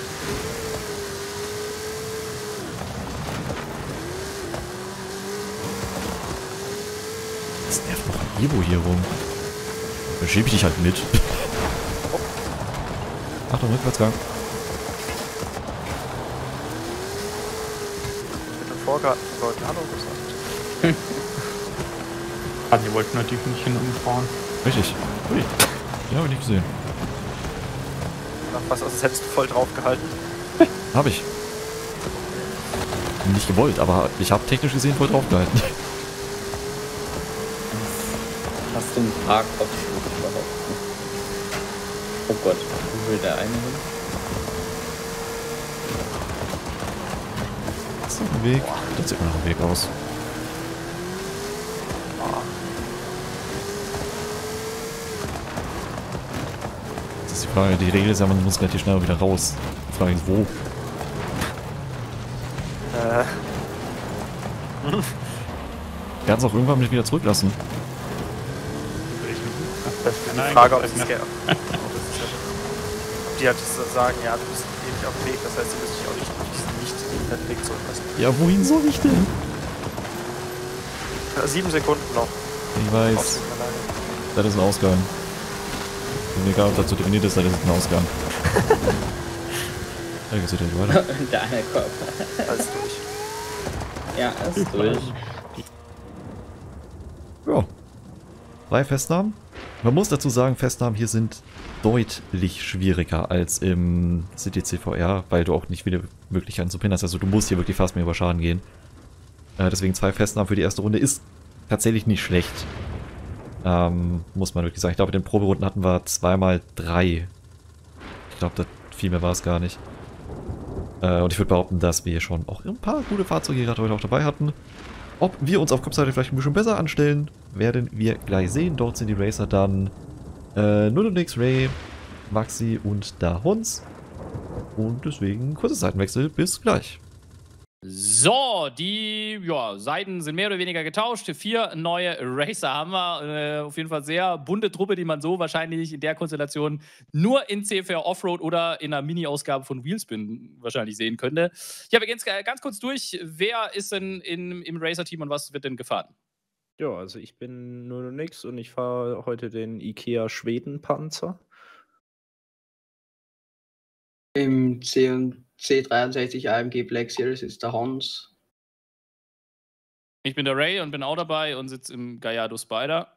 B: Das nervt noch ein Evo hier rum. Dann schieb ich dich halt mit. Achtung, Rückwärtsgang.
E: Mit dem Vorgarten von Leuten Hallo gesagt.
D: Ah, die wollten natürlich nicht hin umfahren.
B: Richtig. Ui. Den habe ich nicht gesehen.
E: Nach was, als hättest du voll drauf gehalten.
B: Habe ich. Nicht gewollt, aber ich habe technisch gesehen voll drauf gehalten.
C: Hast du einen Parkkopf überhaupt? Oh Gott, wo will der eine hin?
B: Das ist ein Weg. Das sieht nach einem Weg aus. Das ist die Frage. Die Regel ist ja, man muss relativ schnell wieder raus. Die Frage ist, wo?
E: Äh,
B: Wir werden es auch irgendwann mit wieder zurücklassen.
E: die Frage, ob sie es gerne. Ob die halt so sagen, ja, du bist ewig auf dem Weg, das heißt, sie müssen dich auch nicht auf diesen nicht den Weg zurücklassen.
B: Ja, wohin soll ich denn?
E: Äh, sieben Sekunden noch.
B: Ich weiß.
E: Aussehen alleine.
B: Das ist ein Ausgang. Und egal, ob dazu definiert ist, das ist ein Ausgang. Ja, geht's wieder weiter.
C: Der eine Kopf.
E: Alles durch.
C: Ja, er ist durch.
B: Ja. Drei Festnahmen. Man muss dazu sagen, Festnahmen hier sind deutlich schwieriger als im City C V R, weil du auch nicht viele Möglichkeiten zu pinnen hast. Also du musst hier wirklich fast mehr über Schaden gehen. Äh, deswegen zwei Festnahmen für die erste Runde ist tatsächlich nicht schlecht. Ähm, muss man wirklich sagen. Ich glaube, in den Proberunden hatten wir zweimal drei. Ich glaube, viel mehr war es gar nicht. Äh, und ich würde behaupten, dass wir schon auch ein paar gute Fahrzeuge gerade heute auch dabei hatten. Ob wir uns auf Kopfseite vielleicht ein bisschen besser anstellen, werden wir gleich sehen. Dort sind die Racer dann äh, null und nix, Ray, Maxi und Dahons. Und deswegen kurzer Seitenwechsel. Bis gleich.
A: So, die ja, Seiten sind mehr oder weniger getauscht. Vier neue Racer haben wir. Äh, auf jeden Fall sehr bunte Truppe, die man so wahrscheinlich in der Konstellation nur in C F R Offroad oder in einer Mini-Ausgabe von Wheelspin wahrscheinlich sehen könnte. Ja, wir gehen ganz kurz durch. Wer ist denn in, im Racer-Team und was wird denn gefahren?
F: Ja, also ich bin null und nix und ich fahre heute den IKEA Schweden-Panzer.
G: Im C dreiundsechzig A M G Black Series ist der Hans.
A: Ich bin der Ray und bin auch dabei und sitze im Gallardo Spider.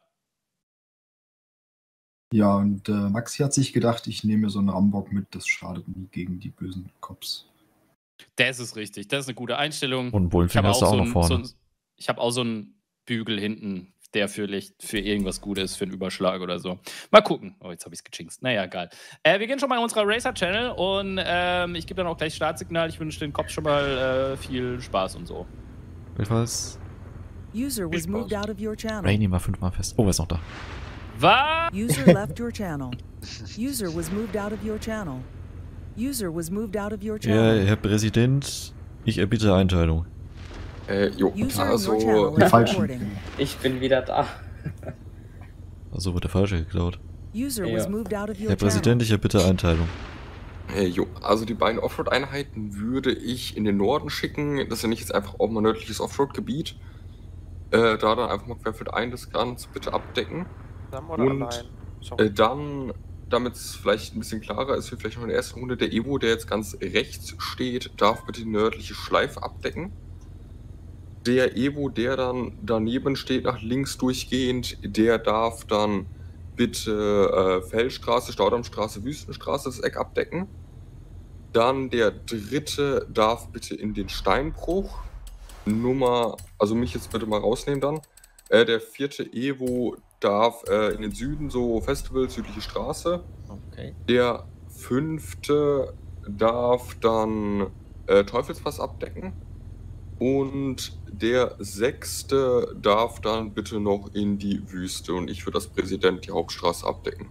H: Ja, und äh, Maxi hat sich gedacht, ich nehme mir so einen Rambock mit, das schadet nie gegen die bösen Cops.
A: Das ist richtig, das ist eine gute Einstellung.
B: Und Bullenfinger ist
A: auch
B: auch
A: so
B: noch
A: ein,
B: vorne.
A: So ein, ich habe auch so einen Bügel hinten, der vielleicht für irgendwas gut ist, für einen Überschlag oder so. Mal gucken. Oh, jetzt habe ich es gechinkt. Naja, egal. Äh, wir gehen schon mal in unserer Racer-Channel und ähm, ich gebe dann auch gleich Startsignal. Ich wünsche den Cops schon mal äh, viel Spaß und so.
B: Jedenfalls.
I: User was moved out of your channel.
B: Rainy mal fünfmal fest. Oh, er ist noch da.
A: Was?
I: User left your channel. User was moved out of your channel. User was moved out of your
B: Ja,
I: channel.
B: Herr Präsident, ich erbitte Einteilung.
J: Äh, jo,
I: User in
J: also,
I: your channel
H: die
I: is
H: falschen.
I: recording.
C: Ich bin wieder da.
B: Also wird der falsche geklaut.
I: User
C: Ja.
I: was moved out of your
B: Herr Präsident, ich erbitte Einteilung.
J: äh, jo, also die beiden Offroad-Einheiten würde ich in den Norden schicken. Das ist ja nicht jetzt einfach auch mal nördliches Offroad-Gebiet. Äh, da dann einfach mal querfeldein das Ganze bitte abdecken.
E: Zusammen oder
J: Und,
E: allein? Sorry.
J: Äh, dann, damit es vielleicht ein bisschen klarer ist, für vielleicht noch in der ersten Runde, der Evo, der jetzt ganz rechts steht, darf bitte die nördliche Schleife abdecken. Der Evo, der dann daneben steht, nach links durchgehend, der darf dann bitte äh, Feldstraße, Staudammstraße, Wüstenstraße das Eck abdecken. Dann der dritte darf bitte in den Steinbruch. Nummer, also mich jetzt bitte mal rausnehmen dann. Äh, der vierte Evo darf äh, in den Süden, so Festival, südliche Straße.
F: Okay.
J: Der fünfte darf dann äh, Teufelspass abdecken. Und der sechste darf dann bitte noch in die Wüste. Und ich würde als Präsident die Hauptstraße abdecken.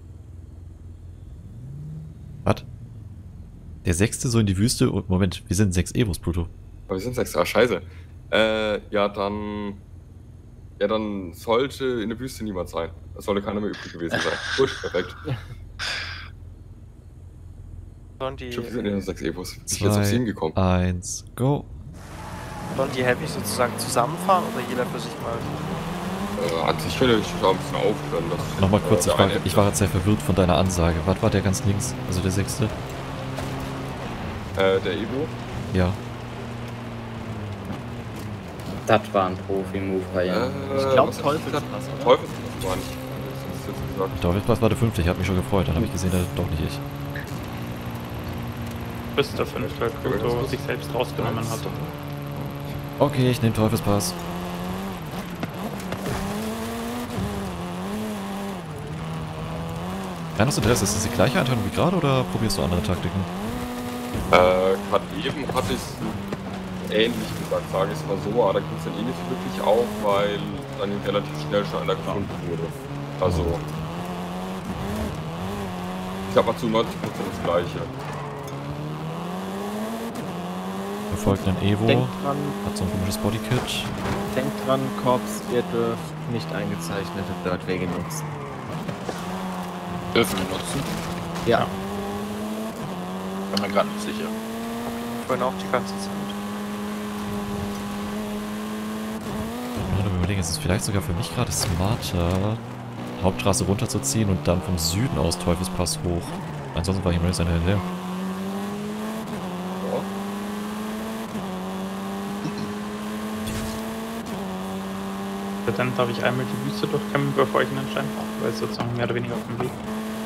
B: Was? Der sechste so in die Wüste und Moment, wir sind sechs Evos, Pluto.
J: Aber wir sind sechs, ah, scheiße. Äh, ja, dann. Ja, dann sollte in der Wüste niemand sein. Es sollte keiner mehr übrig gewesen sein. Gut, perfekt.
E: Sollen die,
J: Stimmt, wir sind in den sechs Evos. Bin ich
B: Zwei,
J: jetzt auf sieben gekommen.
B: eins, go.
E: sollen die Heavy sozusagen zusammenfahren oder jeder für sich mal?
J: Äh, an sich könnte ich da ein bisschen auftrennen. dass,
B: Nochmal kurz,
J: äh,
B: ich
J: der
B: war,
J: eine-
B: ich war jetzt sehr verwirrt von deiner Ansage. Was war der ganz links? Also der sechste?
J: Äh, der Evo.
B: Ja.
C: Das war ein Profi-Move, ja.
J: Äh,
F: Ich glaube
J: was hab
F: Teufelspass,
J: gesagt?
F: oder?
J: Teufelspass war nicht. Das ist jetzt gesagt.
B: Teufelspass war der fünfte, ich habe mich schon gefreut. Dann habe ich gesehen, der doch nicht ich.
D: Bis der fünfte Pluto sich selbst rausgenommen hat.
B: Okay, ich nehme Teufelspass. Rein aus Interesse, ist das die gleiche Einteilung wie gerade oder probierst du andere Taktiken?
J: Äh, gerade eben hatte ich es ähnlich gesagt, sage ich es mal so, aber da ging es dann eh nicht so wirklich auf, weil dann relativ schnell schon einer gefunden wurde. Also, ich sag mal zu neunzig Prozent das gleiche.
B: Verfolgt einen Evo,
F: Denkt dran,
B: hat so ein komisches Bodykit.
F: denkt dran, Korps, ihr dürft nicht eingezeichnete Dirtwege nutzen.
K: Dürfen wir nutzen?
F: Ja.
K: Bin mir gerade nicht sicher.
E: Vorhin auch die ganze Zeit.
B: Ich muss mir überlegen, es ist vielleicht sogar für mich gerade smarter, Hauptstraße runterzuziehen und dann vom Süden aus Teufelspass hoch. Ansonsten war ich mir jetzt eine hinterher.
J: Ja.
D: Dann darf ich einmal die Wüste durchkämmen, bevor ich in den Stein fahre, weil es sozusagen mehr oder weniger auf dem Weg.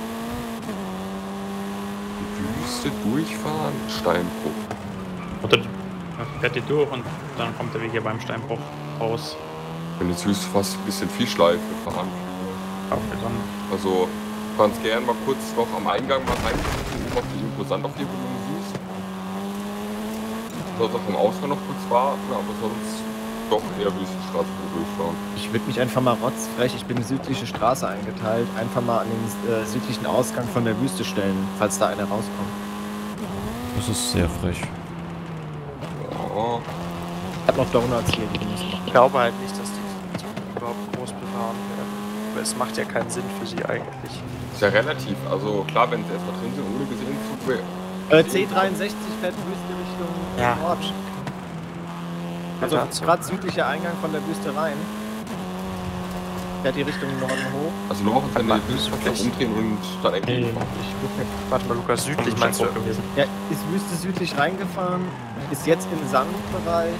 J: Die Wüste durchfahren, Steinbruch.
D: Oder man fährt die durch und dann kommt der Weg ja beim Steinbruch raus.
J: Wenn jetzt Wüste fast ein bisschen viel Schleife fahren.
D: Auch dann.
J: Also, du kannst gern mal kurz noch am Eingang mal reingucken, ob du imposant auf die Volumen siehst. Du sollst auch vom Ausgang noch kurz warten, aber sonst doch eher Wüstenstraße durchfahren.
F: Ich würde mich einfach mal rotzfrech, ich bin eine südliche Straße eingeteilt, einfach mal an den äh, südlichen Ausgang von der Wüste stellen, falls da einer rauskommt.
B: Das ist sehr frech.
J: Ja.
F: Ich hab noch Donuts hier, die müssen machen.
E: Ich glaube halt nicht, dass die überhaupt groß befahren werden. Aber es macht ja keinen Sinn für sie eigentlich.
J: Ist ja relativ. Also klar, wenn sie erstmal drin sind, ohne gesehen zu
F: Äh, C dreiundsechzig fährt Wüste Richtung
E: Ja.
F: Nord. Also
E: dazu.
F: gerade südlicher Eingang von der Wüste rein. Fährt die Richtung Norden hoch.
J: Also noch in
E: Warte
J: der Wüste
E: wirklich?
J: umdrehen und dann entgegenkommen.
E: Warte mal, Lukas, südlich meinst du?
D: gewesen.
F: Ja, ist Wüste südlich reingefahren, ist jetzt im Sandbereich.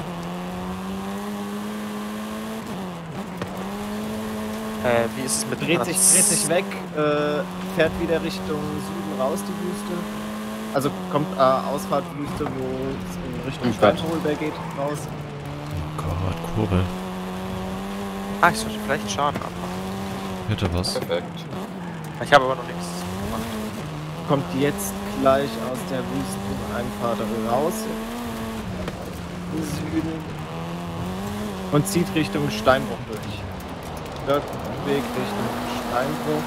E: Äh, wie ist es mit
F: Dreht sich, dreht sich weg, äh, fährt wieder Richtung Süden raus, die Wüste. Also kommt äh, Ausfahrt Wüste, wo es in Richtung Steinholberg geht, raus.
B: Oh Gott, Kurbel.
E: Ah, ich sollte vielleicht Schaden abmachen.
B: Hätte was.
J: Perfekt.
E: Ich habe aber noch nichts gemacht.
F: Kommt jetzt gleich aus der Wüsteneinfahrt raus. Im Süden. Und zieht Richtung Steinbruch durch. Dort Weg Richtung Steinbruch.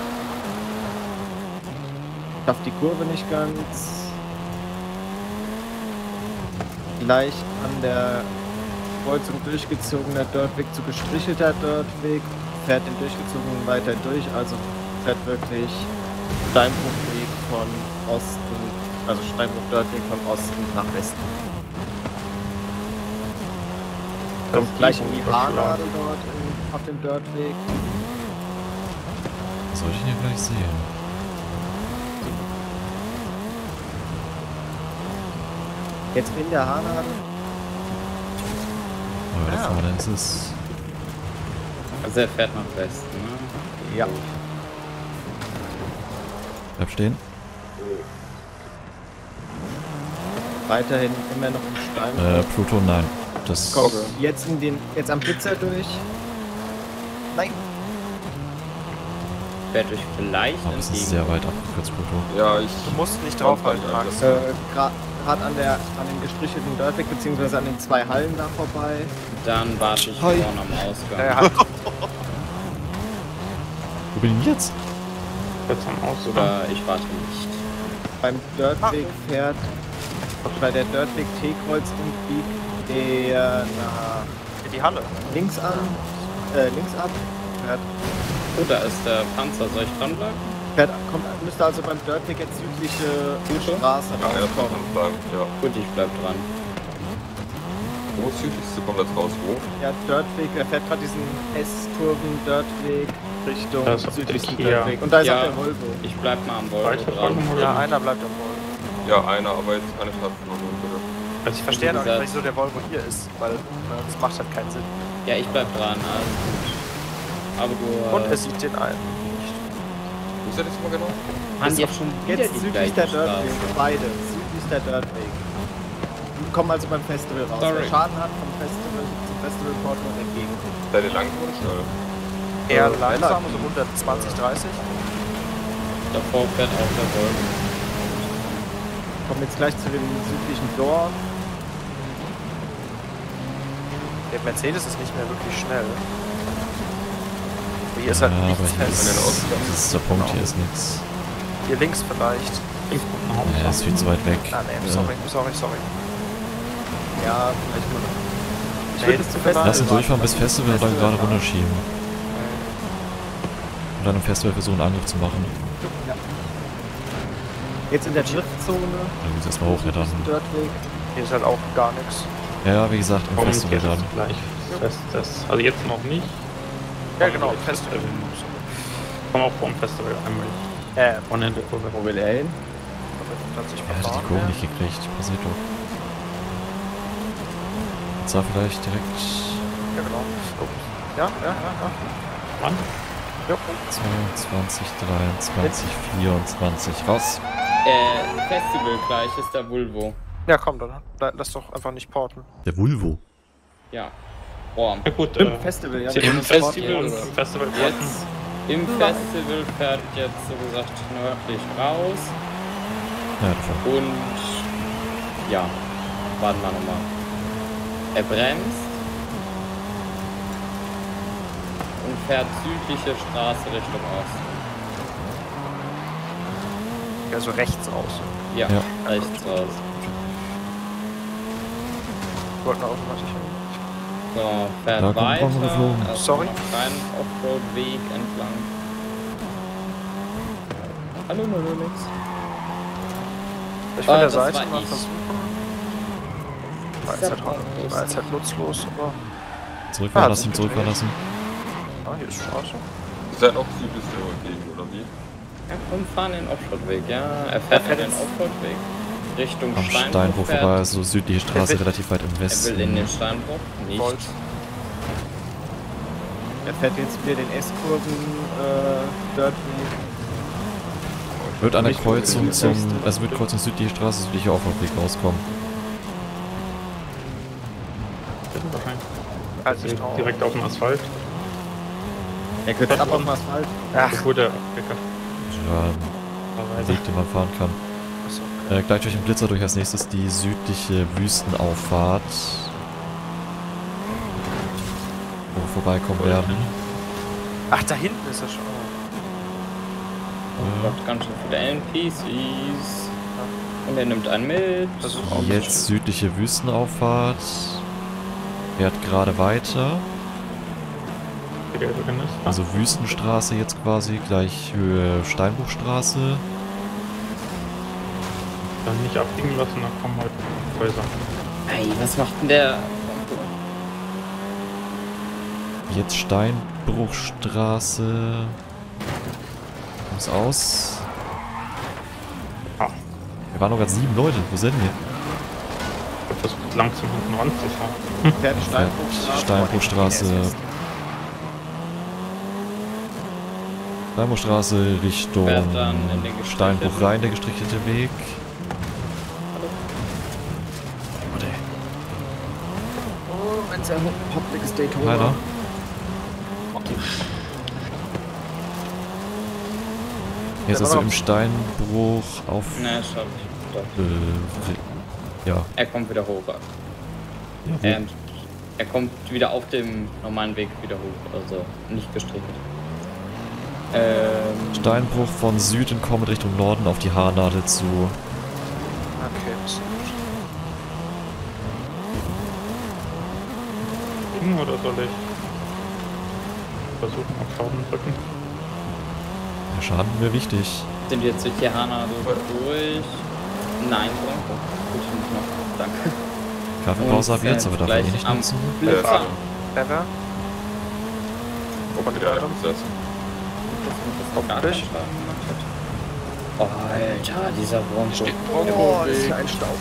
F: Schafft die Kurve nicht ganz. Gleich an der Kreuzung durchgezogener Dirtweg zu gestrichelter Dirtweg. Fährt den durchgezogenen weiter durch, also fährt wirklich Steinbruchweg von Osten, also Steinbruch-Dirtweg von Osten nach Westen. Kommt gleich in die Haarnadel dort in, auf dem Dirtweg.
B: Soll ich ihn ja gleich sehen?
F: Jetzt in der Haarnadel.
B: Oh, da
F: Ah.
B: vorne ist es.
C: Also er fährt nach Westen, ne?
F: Ja.
B: Bleib stehen.
F: Weiterhin immer noch im Steinbruch.
B: Äh, Pluto, nein. Das
F: Kommt jetzt in den, jetzt am Blitzer durch. Nein.
C: Fährt euch vielleicht
B: aber es ist
C: entgegen.
B: sehr weit abgekürzt, Pluto.
J: Ja, ich.
E: Du musst nicht draufhalten, Max.
F: Äh, Gerade an der an dem gestrichelten Dirtweg beziehungsweise an den zwei Hallen da vorbei.
C: Dann warte ich
F: Hi.
C: vorne am Ausgang.
E: Äh, halt.
B: Wo bin ich denn jetzt?
D: Jetzt am Ausgang.
C: Oder ich warte nicht.
F: Beim Dirtweg fährt bei der Dirtweg T-Kreuz und biegt der nach
E: In die Halle.
F: links an, äh, links ab. Fährt,
C: Oh, da ist der Panzer. Soll ich dranbleiben?
F: fährt, kommt, müsste also beim Dirtweg jetzt südliche Straße
J: Ja, erstmal
F: rauskommen.
J: dran bleiben. Ja.
C: Gut, ich bleib dran.
J: Wo ist südlichste kommt jetzt raus? Wo?
F: Ja, Dirtweg, er fährt gerade diesen S-Turben-Dirtweg Richtung
D: Da ist auch der
F: südlichsten
D: Kia.
F: Dirtweg. Und da ist
C: Ja.
F: auch der Volvo.
C: Ich bleib mal am Volvo
D: Weiter
C: dran.
D: folgen,
E: Ja,
D: oder?
E: einer bleibt am Volvo.
J: Ja, einer, aber jetzt eine Straße noch bitte.
E: Also ich verstehe noch nicht,
C: gesagt-
E: wieso der Volvo hier ist, weil äh, das macht halt keinen Sinn.
C: Ja, ich bleib dran. Alles gut. Aber du.
E: Und
C: äh,
E: er sieht den einen.
J: Wo ist er jetzt mal genau?
C: Mann, jetzt schon wieder
F: Jetzt
C: die
F: südlich
C: gleiche
F: der Dirtweg,
C: Straße.
F: beide. Südlich der Dirtweg. Wir kommen also beim Festival raus.
C: Sorry.
F: Wer Schaden hat vom Festival zum Festival Portland entgegen.
J: Seid ihr lang oder schnell?
E: Eher
F: Äh,
E: langsam,
F: relativ.
E: so hundertzwanzig, dreißig.
C: Davor fährt auch der Volvo.
F: Kommen jetzt gleich zu dem südlichen Dorf.
E: Der Mercedes ist nicht mehr wirklich schnell. Hier ist halt
B: Ja, aber
E: nichts
B: hier
E: fest.
B: ist, das ist der Punkt, hier ist nichts.
E: Hier links vielleicht.
B: Ja, ist viel zu weit weg.
E: Ah, nee,
B: Äh,
E: sorry, sorry, sorry.
F: Ja, vielleicht mal. Ich
E: Nee,
F: würde es zu Festival
B: Lass ihn
F: warten.
B: durchfahren bis Festival und dann
F: Festival
B: gerade
F: fahren.
B: runterschieben. Und dann im Festival versuchen, einen Angriff zu machen.
F: Jetzt in der Driftzone.
B: Dann geht's erstmal hoch, ja dann.
F: Dirtweg.
E: Hier ist halt auch gar nichts.
B: Ja, wie gesagt, im
D: Kommt
B: Festival
D: jetzt
B: dann.
D: gleich fest. Das, also jetzt noch nicht.
E: Ja, genau,
D: Aber
E: Festival.
D: Komm auch vom Festival einmal.
E: Äh,
D: Von der Kurve.
F: Wo will er hin?
E: hat sich
B: Er hat die
E: verfahren.
B: Kurve nicht gekriegt. Passiert doch. Jetzt war vielleicht direkt
E: Ja, genau. Ja, ja, ja, ja.
D: Mann.
B: zweiundzwanzig, dreiundzwanzig, vierundzwanzig. Raus.
C: Äh, Festival gleich ist der Volvo.
E: Ja, komm, dann la- lass doch einfach nicht porten.
B: Der Vulvo.
C: Ja. Oh,
D: Ja gut,
F: Im
D: äh,
F: Festival, ja.
D: im
F: wir können uns
C: Festival
F: porten.
C: oder?
D: Im Festival
C: jetzt im Festival fährt jetzt so gesagt nördlich raus.
B: Ja, schon.
C: Und ja, warten wir nochmal. Er bremst fährt südliche Straße Richtung Osten.
E: Also rechts raus.
C: Ja,
B: Ja.
C: rechts raus.
E: Ich wollte noch automatisch hin.
C: So, fährt
B: Da kommt
C: weiter.
B: Bronco geflogen.
C: Also
E: Sorry.
C: einen kleinen Offroad-Weg entlang. Hallo, hallo, nix.
E: Ich von
C: Ah,
E: der
C: das
E: Seite
C: war
E: mal
C: ich.
E: versuchen. War jetzt, halt, war jetzt halt nutzlos, aber.
B: Zurückfahren
E: Ah,
B: lassen,
E: das
B: zurückfahren lassen.
E: Ah, hier ist Straße.
J: Ihr seid auch südlichste Gegend, oder wie?
C: Ja, komm, fahren den Offroad-Weg, ja. Er
E: Er
C: fährt
E: fährt
C: den
E: jetzt-
C: Offroad-Weg. Richtung
B: Am
C: Steinbruch.
B: Steinbruch
C: fährt.
B: vorbei, also südliche Straße,
E: will-
B: relativ weit im
C: Er will in
B: Westen.
C: den Steinbruch. Nicht.
E: Volt.
F: Er fährt jetzt wieder den S-Kurven äh, Dirtweg.
B: Wird an der
F: Richtung
B: Kreuzung zum,
F: Südwesten.
B: also wird Kreuzung südliche Straße, südliche Offroad-Weg rauskommen.
E: Also genau.
D: Direkt auf dem Asphalt.
F: Er könnte ab auf dem Asphalt.
E: Ach,
D: Guter
B: Ja, ein Weg, den man fahren kann.
E: achso.
B: Äh, gleich durch den Blitzer durch als nächstes die südliche Wüstenauffahrt. Wo wir vorbeikommen werden.
E: Ach, da hinten ist er schon.
B: Äh,
C: Braucht ganz schön viele N P Cs. Und er nimmt einen mit.
E: Das ist auch
B: Jetzt südliche Wüstenauffahrt. Fährt gerade weiter.
D: Der gelbe Kanister.
B: Also Wüstenstraße jetzt quasi, gleich Höhe Steinbruchstraße.
D: Dann nicht abbiegen lassen, dann kommen halt Häuser.
C: Ey, was macht denn der?
B: Jetzt Steinbruchstraße. Kommt's aus.
D: Ah.
B: Wir waren noch gerade sieben Leute. Wo sind wir?
D: Ich hab versucht langsam hinten ranzufahren.
F: Fährt die Steinbruchstraße.
B: Steinbruchstraße. Steinbruchstraße Richtung
C: Fährt dann in den gestrichelten-
B: Steinbruch rein, der gestrichelte Weg.
F: Oh, wenn es ein hoppeliges Daytona.
B: Keiner. Jetzt also im Steinbruch auf.
C: Ne, schau ich. Doch.
B: Äh, ja.
C: Er kommt wieder hoch.
B: Ja,
C: Er, er kommt wieder auf dem normalen Weg wieder hoch. Also nicht gestrichelt. Ähm,
B: Steinbruch von Süden kommt Richtung Norden auf die Haarnadel zu.
E: Okay, das ist gut.
D: Biegen oder soll ich versuchen auf Schaden drücken?
B: Der Schaden wäre wichtig.
C: sind wir jetzt durch die Hanna durch? Nein, Bronco. Gut, ich noch. Danke.
B: Kaffeepause ab
C: Und
B: jetzt, aber darf er eh
C: gleich
B: nicht
C: am
B: nutzen.
C: Blitzer.
E: Ever?
J: Wo kommt der Absatz?
E: Hoffentlich.
C: Oh, Alter, dieser Bronco.
F: Oh, das ist ja ein Staub.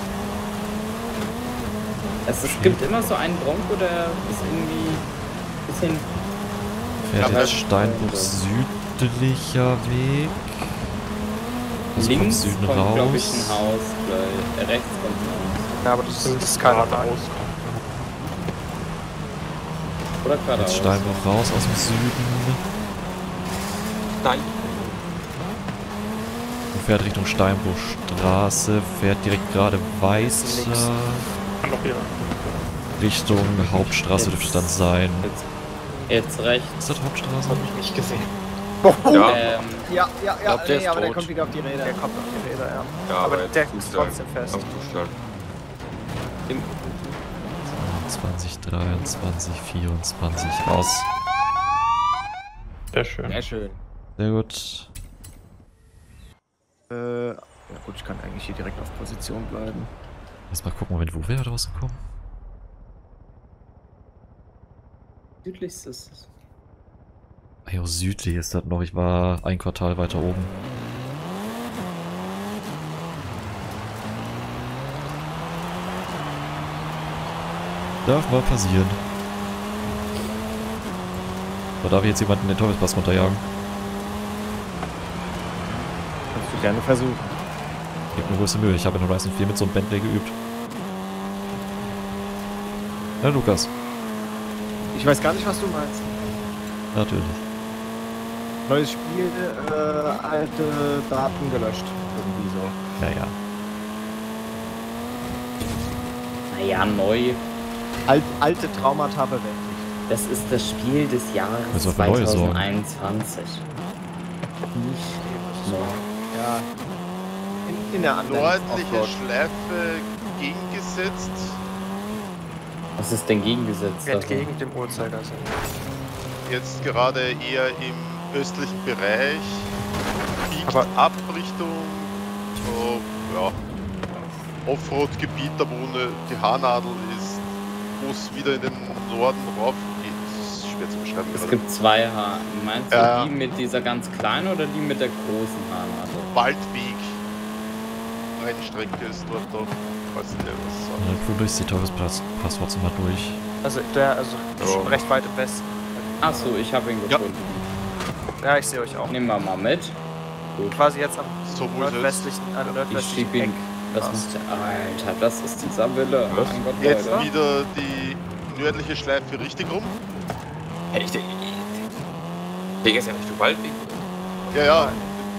C: Es, es gibt immer so einen Bronco, der ist irgendwie ein bisschen.
B: Fährt
C: Aber-
B: jetzt Steinbruch südlicher Weg. Also vom
C: Links
B: Süden
C: kommt, glaube ich,
B: raus.
C: ein Haus. Gleich. Äh, rechts kommt ein Haus.
E: Ja, aber das, das ist keiner da.
C: Oder geradeaus.
B: Jetzt Steinbruch raus aus dem Süden.
J: Nein.
B: Und fährt Richtung Steinbruchstraße. Fährt direkt gerade weiter.
D: Kann doch hier.
B: Richtung Hauptstraße dürfte dann sein.
C: Jetzt, jetzt rechts.
B: Ist das Hauptstraße?
D: Hab ich nicht gesehen.
J: Ja,
C: Ähm,
F: Ja, ja, ja,
K: glaub, der
F: nee,
K: ist
F: aber der
K: tot.
F: kommt wieder auf die Räder.
E: Der kommt auf die Räder, ja.
J: ja
E: aber
J: jetzt
E: der
J: zu
E: ist
J: stark.
E: trotzdem fest.
J: Auch zu stark.
B: zwanzig dreiundzwanzig, vierundzwanzig raus.
D: Sehr schön.
F: Sehr schön.
B: Sehr gut.
F: Äh, ja gut, ich kann eigentlich hier direkt auf Position bleiben.
B: Lass mal gucken, Moment, wo wäre er rausgekommen?
C: südlichstes.
B: Ah ja, südlich ist das noch. Ich war ein Quartal weiter oben. Darf mal passieren. Da darf ich jetzt jemanden den Teufelspass runterjagen.
F: Kannst du gerne versuchen.
B: Gibt mir größte Mühe. Ich habe in Horizon vier mit so einem Bentley geübt. Na, Lukas.
F: Ich weiß gar nicht, was du meinst.
B: Natürlich.
F: Neues Spiel, äh, alte Daten gelöscht. Irgendwie so.
B: Ja, ja.
C: Naja, neu.
F: Alt, alte Traumata bewältigt.
C: Das ist das Spiel des Jahres
B: Also für neue Sorgen.
C: zweitausendeinundzwanzig. Nicht mehr.
F: Ja. In, in der anderen
L: Nördliche
F: Offroad.
L: Schleife gegengesetzt.
C: Was ist denn gegengesetzt?
E: Entgegen dem Uhrzeigersinn.
L: Jetzt gerade eher im östlichen Bereich. Biegt
E: Aber-
L: ab Richtung so, ja, Offroad-Gebiet, da wo ne, die Haarnadel ist, wo es wieder in den Norden rauf geht. Das ist schwer zu beschreiben.
C: Es
L: gerade.
C: gibt zwei Haaren. Meinst du
L: Ja.
C: die mit dieser ganz kleinen oder die mit der großen Haarnadel?
L: Waldweg. Rennstrecke ist dort doch, falls der was sagt.
B: Ja, du durchst die Teufelspass trotzdem mal durch.
E: Also der, also
L: Ja.
E: schon recht weit im Westen.
C: Achso, ich habe ihn
L: Ja.
C: gefunden.
E: Ja, ich sehe euch auch.
C: Nehmen wir mal mit.
E: Quasi jetzt am
L: So, wo ist es?
E: nordwestlichen, an
C: Ich
E: nordwestlichen
C: schieb ihn.
E: Eck.
C: Das
E: Krass.
C: muss der. Alter, das ist dieser Wille.
J: Was?
C: Mein Gott,
L: Jetzt
C: Leute.
L: wieder die nördliche Schleife richtig rum.
J: Hey, ich denke, Digga, ist ja Richtung Waldweg.
L: Ja, ja.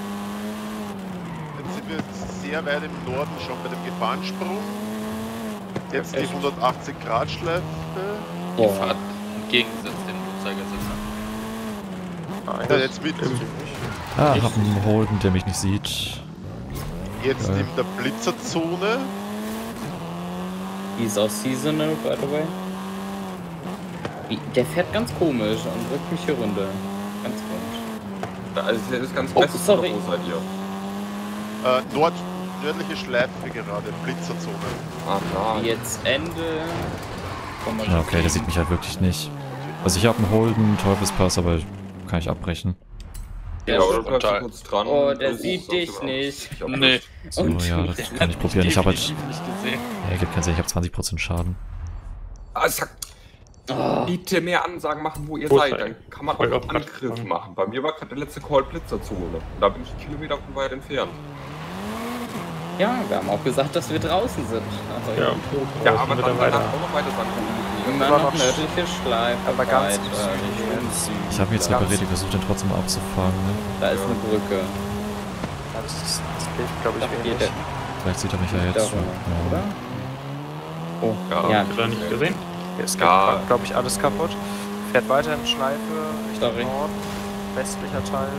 L: Jetzt sind wir jetzt sehr weit im Norden schon bei dem Gefahrensprung. Jetzt die
C: Echt?
L: hundertachtzig Grad Schleife.
K: Die
C: Boah.
K: Fahrt entgegengesetzt dem Uhrzeigersinn.
E: Nein,
L: Ja, jetzt mit.
B: Ah, hab einen Holden, der mich nicht sieht.
L: Jetzt
B: Geil.
L: in der Blitzerzone.
C: Die ist auch seasonal, by the way. Wie- Der fährt ganz komisch und drückt mich hier runter. Ganz komisch.
J: Also das ist ganz
C: Oh,
J: fest,
C: sorry.
J: wo seid ihr?
L: Äh, Nord nördliche Schleife gerade. Blitzerzone.
J: Ah, da.
C: Jetzt Ende. Komm mal
B: Ja, okay, der sieht mich halt wirklich nicht. Also ich habe einen Holden, Teufelspass, aber kann ich abbrechen.
J: Ja, oder du bleibst
K: total.
J: kurz dran.
C: Oh,
J: und
C: der
J: das
C: sieht
J: ist
C: dich
J: auch
C: nicht.
J: Ich hab
K: Nee.
J: nicht.
B: So,
C: Und
B: ja, das kann ich probieren. Ich habe halt...
K: definitiv nicht gesehen.
B: Ja, gibt keinen Sinn, ich habe zwanzig Prozent Schaden.
J: Ah, sag,
C: Oh,
J: bitte mehr Ansagen machen, wo ihr
D: Wo
J: seid.
D: seid
J: Dann
D: ihr?
J: kann man auch
D: Wollte
J: einen
D: auch grad
J: Angriff
D: fragen.
J: machen. Bei mir war gerade der letzte Call Blitzerzone. Und da bin ich einen Kilometer von weit entfernt.
C: ja, wir haben auch gesagt, dass wir draußen sind. Aber
D: Ja,
J: Ja,
D: draußen
J: aber
D: wird
J: dann
D: er
J: danach
D: weiter.
J: auch noch weiter sagen.
C: Immer
E: Immer
C: noch
E: noch
C: nördliche Schleife.
E: aber ganz im
C: weiter
E: Süden.
C: Richtung Süden.
B: Ich habe ihn jetzt
E: Ganz-
B: repariert, ich versuche den trotzdem mal abzufangen. Ne?
C: Da ist eine Brücke.
E: Ja, das, ist, das hilft, glaube
C: Da
E: ich,
C: geht
E: wenig.
C: der.
B: Vielleicht sieht er mich ja jetzt schon.
C: Darüber,
B: Ja.
C: oder? Oh,
J: Ja,
C: ja.
D: Hat er nicht gesehen?
E: Hier ist,
J: Ja.
E: glaube ich, alles kaputt. Fährt weiter in Schleife Richtung
C: Sorry.
E: Norden. Westlicher Teil.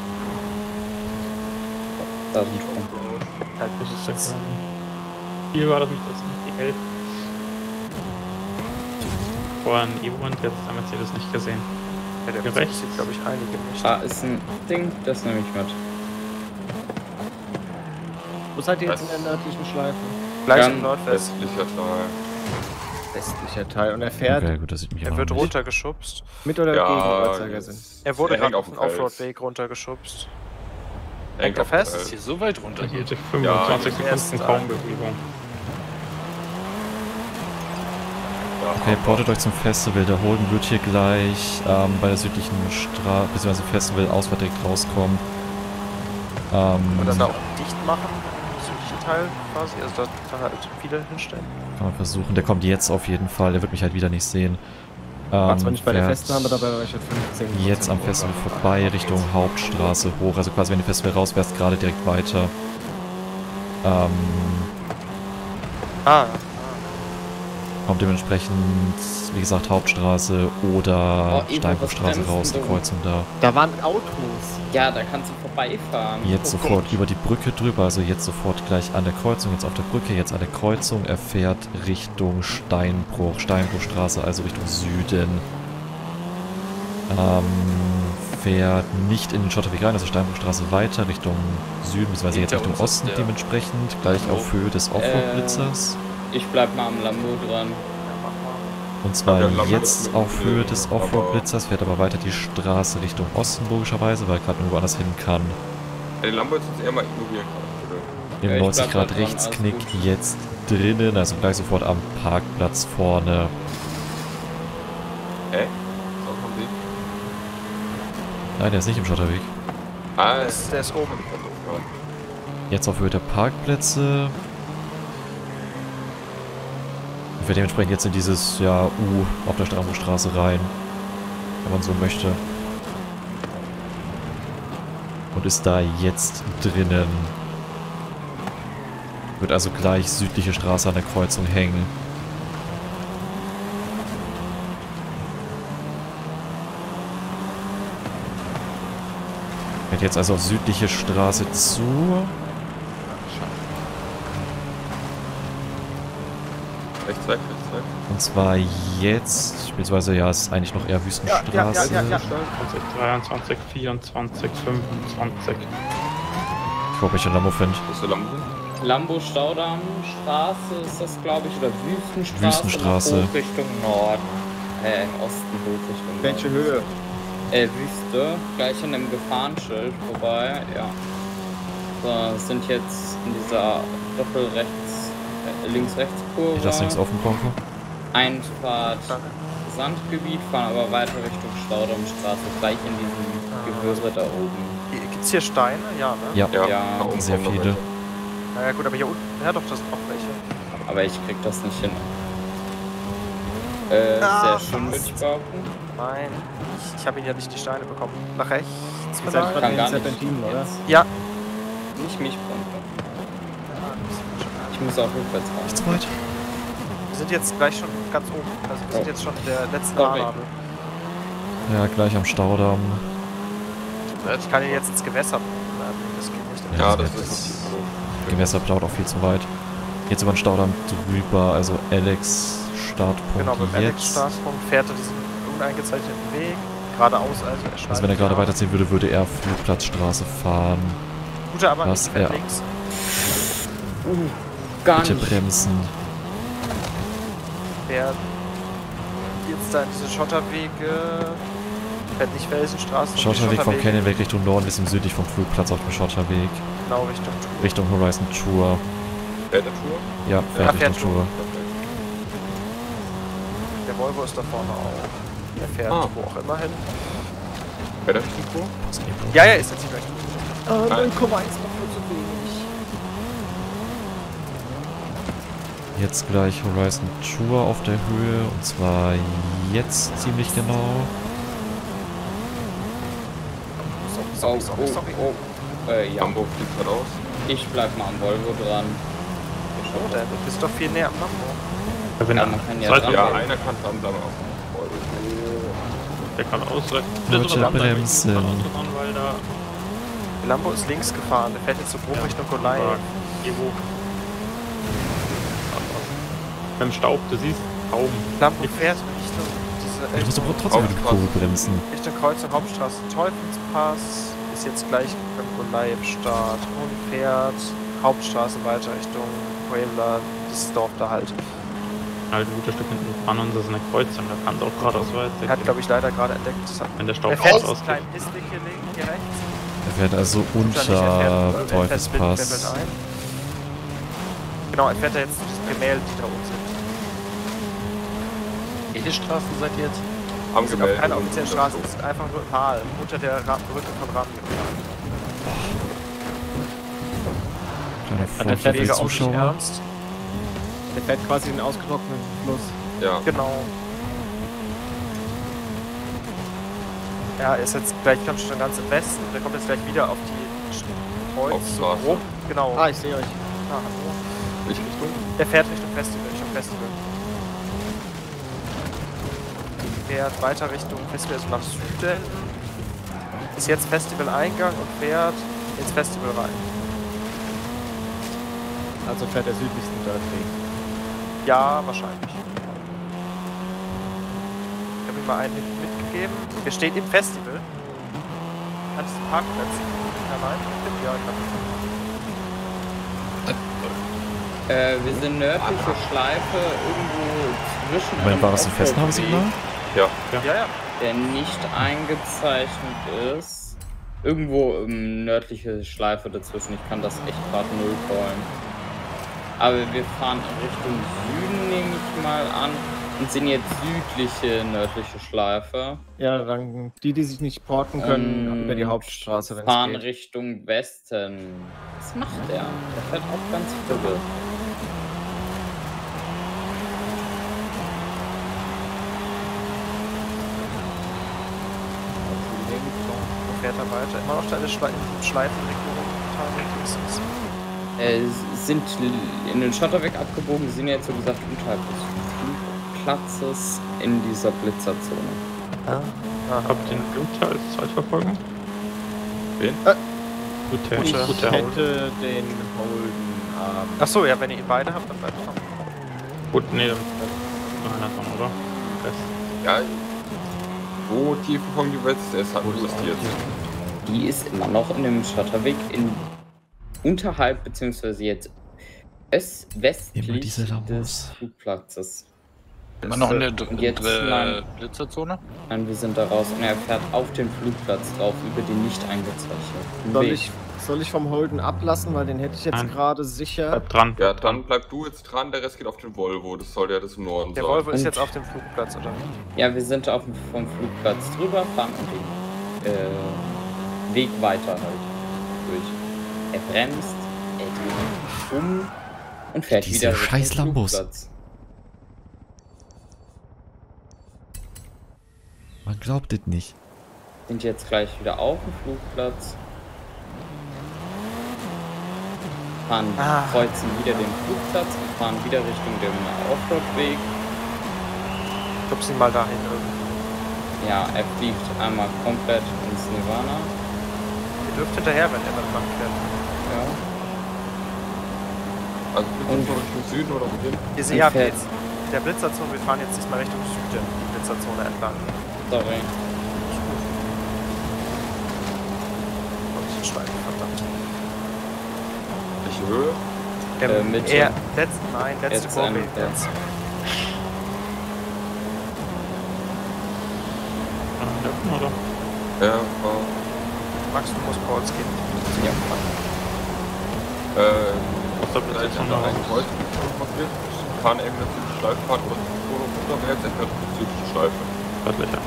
C: Da sind wir.
E: Halt
D: Das ist
E: jetzt.
D: ja Hier war das nicht, das ist nicht die Hälfte. Vorher ein Evo und jetzt haben wir das nicht gesehen.
E: Ja, der
D: Hier
E: rechts
D: rechts.
E: sieht, glaube ich, einige nicht.
C: Da ist ein Ding, das nehme ich mit.
F: Wo seid ihr jetzt
J: Was?
F: in der nördlichen Schleife?
E: Gleich
C: Ganz
E: im Nordwesten.
J: Westlicher Teil.
F: Westlicher Teil. Und er fährt
B: Okay, gut, das sieht mich
E: Er
B: aber
E: wird
B: nicht.
E: runtergeschubst.
F: mit oder gegen
J: Ja,
F: Uhrzeigersinn?
J: jetzt-
E: Er wurde
J: er hängt
E: gerade
J: auf
E: auf
J: dem
E: den
J: Fels.
E: Offroad-Weg runtergeschubst.
J: Hängt
E: Hängt er
J: auf dem
E: fest?
K: Dass
J: Fels.
K: hier so weit runter
D: Da
K: geht.
D: hielt sich fünfundzwanzig
E: Ja,
D: Sekunden
E: erst,
D: kaum
E: äh,
D: Bewegung.
J: Ja,
B: Okay, portet euch zum Festival. Der Holden wird hier gleich ähm, bei der südlichen Straße, beziehungsweise Festival Ausfahrt direkt rauskommen. Ähm,
E: Und dann da auch dicht machen, im südlichen Teil quasi. Also da kann halt viele hinstellen.
B: kann man versuchen. Der kommt jetzt auf jeden Fall. Der wird mich halt wieder nicht sehen.
F: War
B: Ähm,
F: zwar nicht bei der
B: fährt
F: Festen, aber dabei war ich halt fünfzehn Prozent
B: jetzt am
F: runter.
B: Festival vorbei, Richtung Hauptstraße hoch. Also quasi, wenn du Festival rausfährst, gerade direkt weiter. Ähm,
E: Ah,
B: kommt dementsprechend, wie gesagt, Hauptstraße
C: Oh,
B: oder
C: Evo,
B: Steinbruchstraße
C: was
B: raus, die
C: bremst du?
B: Kreuzung da.
F: Da waren Autos.
C: Ja, da kannst du vorbeifahren.
B: Jetzt
C: Oh
B: sofort
C: Gott.
B: über die Brücke drüber, also jetzt sofort gleich an der Kreuzung, jetzt auf der Brücke, jetzt an der Kreuzung. Er fährt Richtung Steinbruch, Steinbruchstraße, also Richtung Süden. Ähm, fährt nicht in den Schotterweg rein, also Steinbruchstraße weiter Richtung Süden, beziehungsweise jetzt
K: Hinter
B: Richtung
K: uns ist
B: Osten
K: der
B: dementsprechend, gleich
K: Lambo.
B: auf Höhe des Offroad-Blitzers.
C: Ich bleib mal am Lambo dran.
B: Und zwar
J: Ja, der Lambo
B: jetzt
J: ist mit
B: auf Höhe des
J: aber-
B: Offroad-Blitzers, fährt aber weiter die Straße Richtung Osten logischerweise, weil er gerade irgendwo anders hin kann.
J: Den Lambo jetzt eher mal ignorieren kann, bitte.
B: Im
C: Ja, ich
B: neunzig
C: bleib da
B: Grad
C: dran,
B: Rechtsknick
C: alles gut.
B: jetzt drinnen, also gleich sofort am Parkplatz vorne.
J: Hä? So haben die.
B: Nein, der ist nicht im Schotterweg.
J: Ah,
E: der ist, der ist oben.
J: ja.
B: Jetzt auf Höhe der Parkplätze. Ich werde dementsprechend jetzt in dieses, ja, U auf der Steinbruchstraße rein. Wenn man so möchte. Und ist da jetzt drinnen. Wird also gleich südliche Straße an der Kreuzung hängen. Fährt jetzt also auf südliche Straße zu.
J: Rechts weg, rechts weg.
B: Und zwar jetzt, beziehungsweise ja, es ist eigentlich noch eher Wüstenstraße.
E: Ja, ja, ja, ja, ja.
D: zwanzig, dreiundzwanzig, vierundzwanzig, fünfundzwanzig.
B: Ich hoffe, ich ein Lambo finde.
J: Wo ist der Lambo?
C: Lambo Staudammstraße ist das, glaube ich, oder Wüstenstraße.
B: Wüstenstraße.
C: Hoch Richtung Norden. Äh, im Osten hoch Richtung
F: Welche
C: Norden.
F: Höhe?
C: Äh, Wüste. Gleich in einem Gefahrenschild vorbei, ja. So, sind jetzt in dieser Doppelrechts, äh, links-rechts-Kurve.
B: Ich lasse nichts offen, Konko.
C: Einfahrt Sandgebiet, fahren aber weiter Richtung Staudammstraße, gleich in diesem Gewirre da oben.
E: Gibt's hier Steine? Ja, ne?
B: Ja,
J: Ja,
C: Ja,
J: da oben
B: sehr
J: kommen noch
B: viele.
J: welche.
E: Na ja, gut, aber hier unten, ja doch, das sind auch welche.
C: aber ich krieg das nicht hin. Äh,
E: Ah,
C: sehr schön, würde
E: fast.
C: ich behaupten.
E: Nein, ich, ich habe ihn ja nicht die Steine bekommen. Nach rechts?
F: Ihr seid
E: vielleicht?
F: gerade
C: Kann
F: in
C: gar
F: den
C: nicht.
F: Serpentinen, oder?
C: Jetzt.
E: Ja.
C: Nicht mich punkten. Ich muss auch rückwärts fahren.
B: Nichts weit.
E: Wir sind jetzt gleich schon ganz oben. Also wir sind
C: Oh.
E: jetzt schon in der letzten
C: Sorry.
E: Haarnadel.
B: Ja, gleich am Staudamm.
E: Ich kann ihn jetzt ins Gewässer bringen. Das geht nicht.
J: Ja, das ist noch
B: Gewässer dauert auch viel zu weit. Jetzt über den Staudamm drüber, also Alex Startpunkt
E: Genau, beim Alex
B: jetzt.
E: Startpunkt fährt er diesen uneingezeichneten Weg. Geradeaus, also er schneidet.
B: Also wenn er gerade
E: nach.
B: weiterziehen würde, würde er Flugplatzstraße fahren.
E: Gute, aber
B: Was
E: nicht fährt
B: er-
E: links.
C: Uh, gar
B: Bitte
C: nicht.
B: bremsen.
E: Fährt jetzt da in diese Schotterwege. Fährt nicht Felsenstraße. sondern die
B: Schotterweg vom
E: Schotterwege
B: Canyon weg Richtung Norden, bisschen südlich vom Flugplatz auf dem Schotterweg.
E: Genau, Richtung Tour.
B: Richtung Horizon Tour.
J: Fährt der Tour?
B: Ja, fährt
E: Ja,
B: Richtung
E: fährt
B: Tour.
E: Der Volvo ist da vorne auch. Der fährt
J: Ah.
E: wo auch immer hin.
J: Fährt der Richtung Tour?
E: Ja, ja, ist jetzt hier gleich.
F: Oh,
J: Nein.
F: null Komma eins noch nur zu wenig.
B: Jetzt gleich Horizon Tour auf der Höhe und zwar jetzt ziemlich genau.
C: Oh,
E: Sorry, sorry,
C: oh,
E: sorry.
C: oh. Äh, ja.
J: Lambo fliegt gerade aus.
C: Ich bleib mal am Volvo dran.
E: Oh, der, du bist doch viel näher am Lambo.
D: Wenn
C: Ja,
D: er
C: man kann ja
D: Seite-
C: dran
J: Ja,
C: bleiben.
J: einer kann dran bleiben auf dem
D: der kann ausleiten.
B: Leute, bremsen.
D: Weil da
E: Der Lambo ist links gefahren. Der fährt jetzt so grob Richtung Golai.
D: Evo. Beim Staub, du siehst kaum.
E: Lambo fährt Richtung diese
B: Du musst
E: Richtung,
B: aber trotzdem über die Kurve bremsen.
E: Richtung Kreuzung Hauptstraße Teufelspass. Ist jetzt gleich beim Golai im Start und fährt Hauptstraße weiter Richtung Puebla, dieses Dorf da halt.
D: Halt ein gutes Stück hinten dran und das ist eine Kreuzung, da kann es auch geradeaus
E: Er
D: weiter.
E: hat, glaube ich, leider gerade entdeckt. Das hat
D: Wenn der Staub
E: er fährt
D: raus
E: einen
D: ausgeht.
E: kleinen Pistweg hier, links, hier rechts.
B: Er fährt also
E: Wahrscheinlich, er fährt-
B: unter
E: er fährt
B: Teufelspass.
E: mit- mit ein. Genau, er fährt da jetzt zu diesen Gemälden, die da oben sind.
K: Welche Straßen seid ihr jetzt?
J: Am
E: Es sind
J: Gemälde.
E: auch keine offiziellen Straßen, es ist einfach nur ein Tal unter der Ra Brücke von Ramio.
B: Kleiner
F: Der
B: Front
F: fährt
B: für die
F: wieder auf sich
B: Zuschauer.
E: Ernst?
F: Der fährt quasi den ausgetrockneten Fluss.
J: Ja.
E: Genau. Ja, er ist jetzt gleich ganz schon ganz im Westen. Der kommt jetzt gleich wieder auf die Kreuz.
J: Hauptstraße.
E: So grob. Genau.
F: Ah, ich sehe euch.
E: Ah, hallo.
J: Welche Richtung?
E: Der fährt Richtung Festival, Richtung Festival. Fährt weiter Richtung Festival, also nach Süden. Ist jetzt Festival-Eingang und fährt ins Festival rein.
F: Also fährt der südlichsten Dirtweg.
E: Ja, wahrscheinlich. Ich habe ihm mal einen mit- mitgegeben. Wir stehen im Festival. An diesem Parkplatz. Ja, nein. Ja, ich glaube.
C: Äh, wir sind nördliche Schleife irgendwo zwischen.
B: Moment,
C: einem
B: war das ein
C: Offroad-Weg,
B: Festnahmesignal?
J: Ja.
E: Ja, ja.
C: der nicht eingezeichnet ist. Irgendwo im nördliche Schleife dazwischen. Ich kann das echt gerade null callen. Aber wir fahren in Richtung Süden, nehme ich mal an, und sind jetzt südliche nördliche Schleife.
F: Ja, dann die, die sich nicht porten können,
C: Und
F: über die Hauptstraße, wenn
C: fahren
F: es geht.
C: Richtung Westen. Was macht der? Der fährt auch ganz früh.
E: Wo fährt er weiter? Immer noch deine Schle Schleifenregion.
C: Äh, sind in den Schotterweg abgebogen, sind jetzt so gesagt unterhalb des Flugplatzes in dieser Blitzerzone.
E: Ah.
D: Habt ihr den Bluter als Zeitverfolgung?
J: Wen?
F: Äh,
D: Gute,
F: ich
D: gute
F: hätte den Holden. Ähm,
E: Achso, ja, wenn ihr beide habt, dann bleibt dran.
D: Gut, nee, dann nur einer dran, oder? Rest.
J: Ja. Wo Tiefenpunkt die West ist, hat Louis die jetzt.
C: Die ist immer noch in dem Schotterweg in unterhalb beziehungsweise jetzt öst westlich
B: diese
C: des
B: Lambos.
C: Flugplatzes.
K: Immer noch in der
C: Und jetzt, nein,
K: dr- Blitzerzone?
C: nein, wir sind da raus und er fährt auf den Flugplatz drauf über die nicht eingezeichneten
F: soll,
C: Weg.
F: ich, soll ich vom Holden ablassen, weil den hätte ich jetzt
D: Nein.
F: gerade sicher.
D: Bleib dran.
J: Ja, dann bleib du jetzt dran, der Rest geht auf den Volvo. Das soll ja das im Norden
E: Der
J: sein.
E: Volvo ist
C: Und-
E: jetzt auf dem Flugplatz, oder wie?
C: Ja, wir sind auf dem, vom Flugplatz drüber, fahren den äh, Weg weiter halt durch. Er bremst, er dreht um und fährt
B: Diese
C: wieder Richtung
B: scheiß Lambos.
C: Flugplatz.
B: Man glaubt es nicht.
C: Sind jetzt gleich wieder auf dem Flugplatz. Fahren,
E: Ah.
C: kreuzen wieder den Flugplatz und fahren wieder Richtung dem Offroad-Weg.
E: Schubst ihn mal dahin irgendwie.
C: Ja, er fliegt einmal komplett ins Nirvana.
E: Ihr dürft hinterher, wenn er dann lang fährt.
C: Ja.
J: Also
C: Und-
J: bist du Richtung Süden oder wohin?
E: Ihr
C: Und
E: seht ja
C: fährt-
E: jetzt in der Blitzerzone, wir fahren jetzt diesmal Richtung Süden, die Blitzerzone entlang.
C: Sorry.
E: Und ich schreibe, verdammt.
J: Welche Höhe?
C: Äh, Mitte.
E: Er, letzt, nein, letzte
C: Jetzt
E: Kurve.
C: ein-
E: Jetzt.
D: Ah, oder?
J: Ja, war.
E: Max, du musst Pauls gehen.
C: Ja.
J: Äh,
D: Was soll
J: da
D: das
J: ich
D: jetzt
J: an
D: noch
J: der einen
D: raus?
J: Kreuzung passiert, fahren eben natürlich die Schleifpfad und runter, aber jetzt etwas bezüglich Schleife.
D: Deutlicher.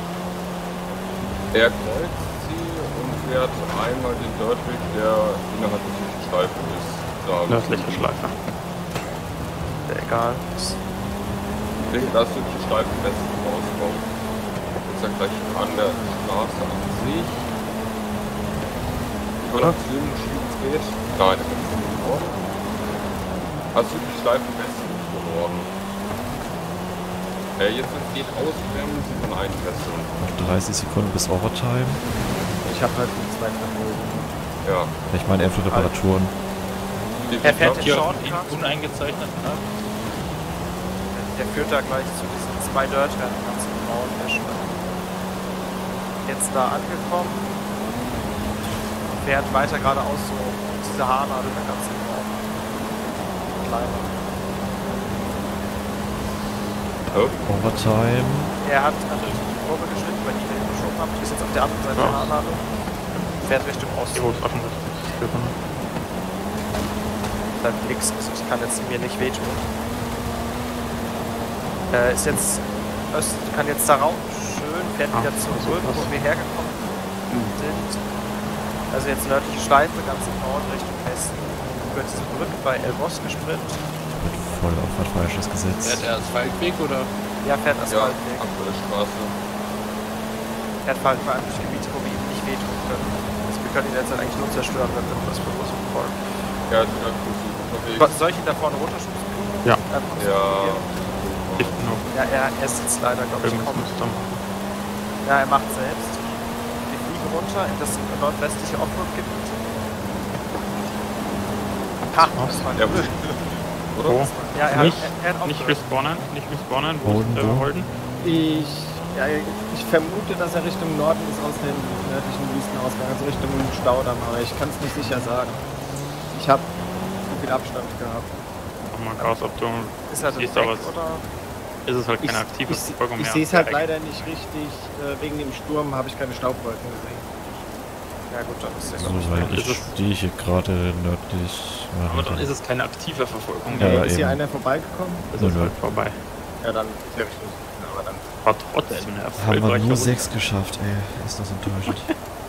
J: Er kreuzt sie und fährt einmal den Dirtweg, der innerhalb der südlichen Schleife ist. Da
D: Nördliche Schleife.
E: Ja, egal. Das-
J: Ich denke, da ist südliche Schleife im Westen rauskommt. Jetzt ja gleich an der Straße an sich. Über nach Süden schieben es geht. Nein, das ist im Norden. Also südliche Schleife im Westen nicht im Norden. Äh, jetzt wenn es geht ausbremsen, sieht man einen Fesseln.
B: Noch dreißig Sekunden bis Overtime.
F: Ich habe halt einen zweiten Holden.
J: Ja.
B: Ich meine, er für Reparaturen.
E: Er fährt den
K: Hier
E: Shortcut.
K: uneingezeichneten ab.
E: Der führt da gleich zu diesen zwei Dirt-Rennen ganz genau in der Stadt. Jetzt da angekommen. Fährt weiter geradeaus so diese Haarnadel da ganz genau. Kleiner.
B: Overtime.
E: Er hat natürlich die Kurve geschnitten, weil ich den geschoben habe. Ist jetzt auf der anderen Seite der
D: Ja.
E: Haarnadel. Fährt Richtung
D: Hier
E: Osten.
D: wo es offen ist.
E: Bleibt nix, also ich kann jetzt mir nicht wehtun. Äh, ist jetzt Öst, kann jetzt da rauf, schön, fährt
D: Ah,
E: wieder zurück,
D: also
E: wo wir hergekommen sind. Also jetzt nördliche Schleife, ganz im Norden Richtung Westen. Über diese Brücke bei El Bosque gesprintet.
B: Voll auf was Falsches gesetzt.
K: Fährt der Asphaltweg oder?
E: Ja, fährt
J: Ja,
E: Asphaltweg.
J: aktuelle Straße.
E: Fährt vor allem vor allem durch Gebiete, wo wir ihm nicht wehtun können. Also wir können ihn jetzt halt eigentlich nur zerstören, wenn wir das für uns folgen.
J: Ja, ist wieder kurz unterwegs.
E: Soll ich ihn da vorne runterschubsen?
D: Ja.
E: Ähm, kurz
J: Ja.
E: probieren.
D: Ich nur.
E: Ja, er, er sitzt leider, glaube ich,
D: Irgendwas
E: kaum.
D: muss dann.
E: Ja, er macht selbst. Wir fliegen runter in das nordwestliche Offroad-Gebiet. Ha, das war
J: Ja,
E: gut.
J: oder?
D: Oh.
E: Ja, er,
D: Nicht,
E: hat, er, er hat
D: nicht
E: Offroad.
D: respawnen, nicht respawnen. Wo
B: Holden,
D: ist der
B: wo?
D: Holden?
F: Ich, ja, ich vermute, dass er Richtung Norden ist aus dem nördlichen Wüstenausgang, also Richtung Staudamm, aber ich kann es nicht sicher sagen. Ich habe zu viel Abstand gehabt.
D: Mach mal raus, ob du
E: Ist er denn
D: siehst,
E: weg,
D: aber es
E: oder?
D: ist es halt
F: Ich,
D: keine aktive
F: ich,
D: Verfolgung
F: ich
D: mehr.
F: sehe es halt
D: Weg.
F: leider nicht richtig. Äh, wegen dem Sturm habe ich keine Staubwolken gesehen.
E: Ja gut, dann ist er
B: So,
E: noch nicht
B: weil
E: weg.
B: ich stehe hier gerade nördlich.
K: Aber dann ist es keine aktive Verfolgung
B: Ja,
K: mehr.
B: ja,
F: ist hier
B: eben.
F: einer vorbeigekommen?
D: Das
B: Nö,
D: ist
B: nö.
D: halt vorbei.
F: Ja, dann ist er Richtung Süden, aber dann.
D: War trotzdem eine
B: Haben wir
D: erfolgreiche
B: nur
D: Runde.
B: sechs geschafft, ey. Ist das enttäuschend.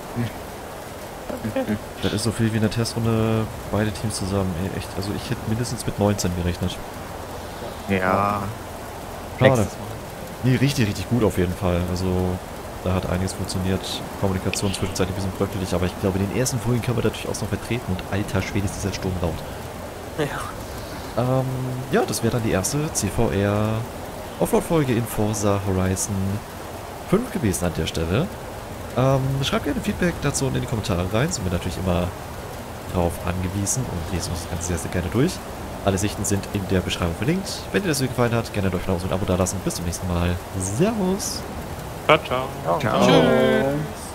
B: Das ist so viel wie in der Testrunde beide Teams zusammen, ey. Echt. Also ich hätte mindestens mit neunzehn gerechnet.
F: Ja.
B: Schade. Nee, richtig, richtig gut auf jeden Fall. Also da hat einiges funktioniert. Kommunikation zwischenzeitlich ein bisschen bröckelig, aber ich glaube, in den ersten Folgen können wir da durchaus noch vertreten und alter Schwede ist dieser Sturm laut.
E: Ja.
B: Ähm, ja, das wäre dann die erste C V R Offroad-Folge in Forza Horizon fünf gewesen an der Stelle. Ähm, schreibt gerne Feedback dazu in die Kommentare rein. Sind wir natürlich immer drauf angewiesen und lesen uns das Ganze sehr, sehr gerne durch. Alle Sichten sind in der Beschreibung verlinkt. Wenn dir das Video gefallen hat, gerne durch ein Abo und ein Abo dalassen. Bis zum nächsten Mal. Servus.
D: Ciao, ciao.
F: Ciao.
A: Tschüss.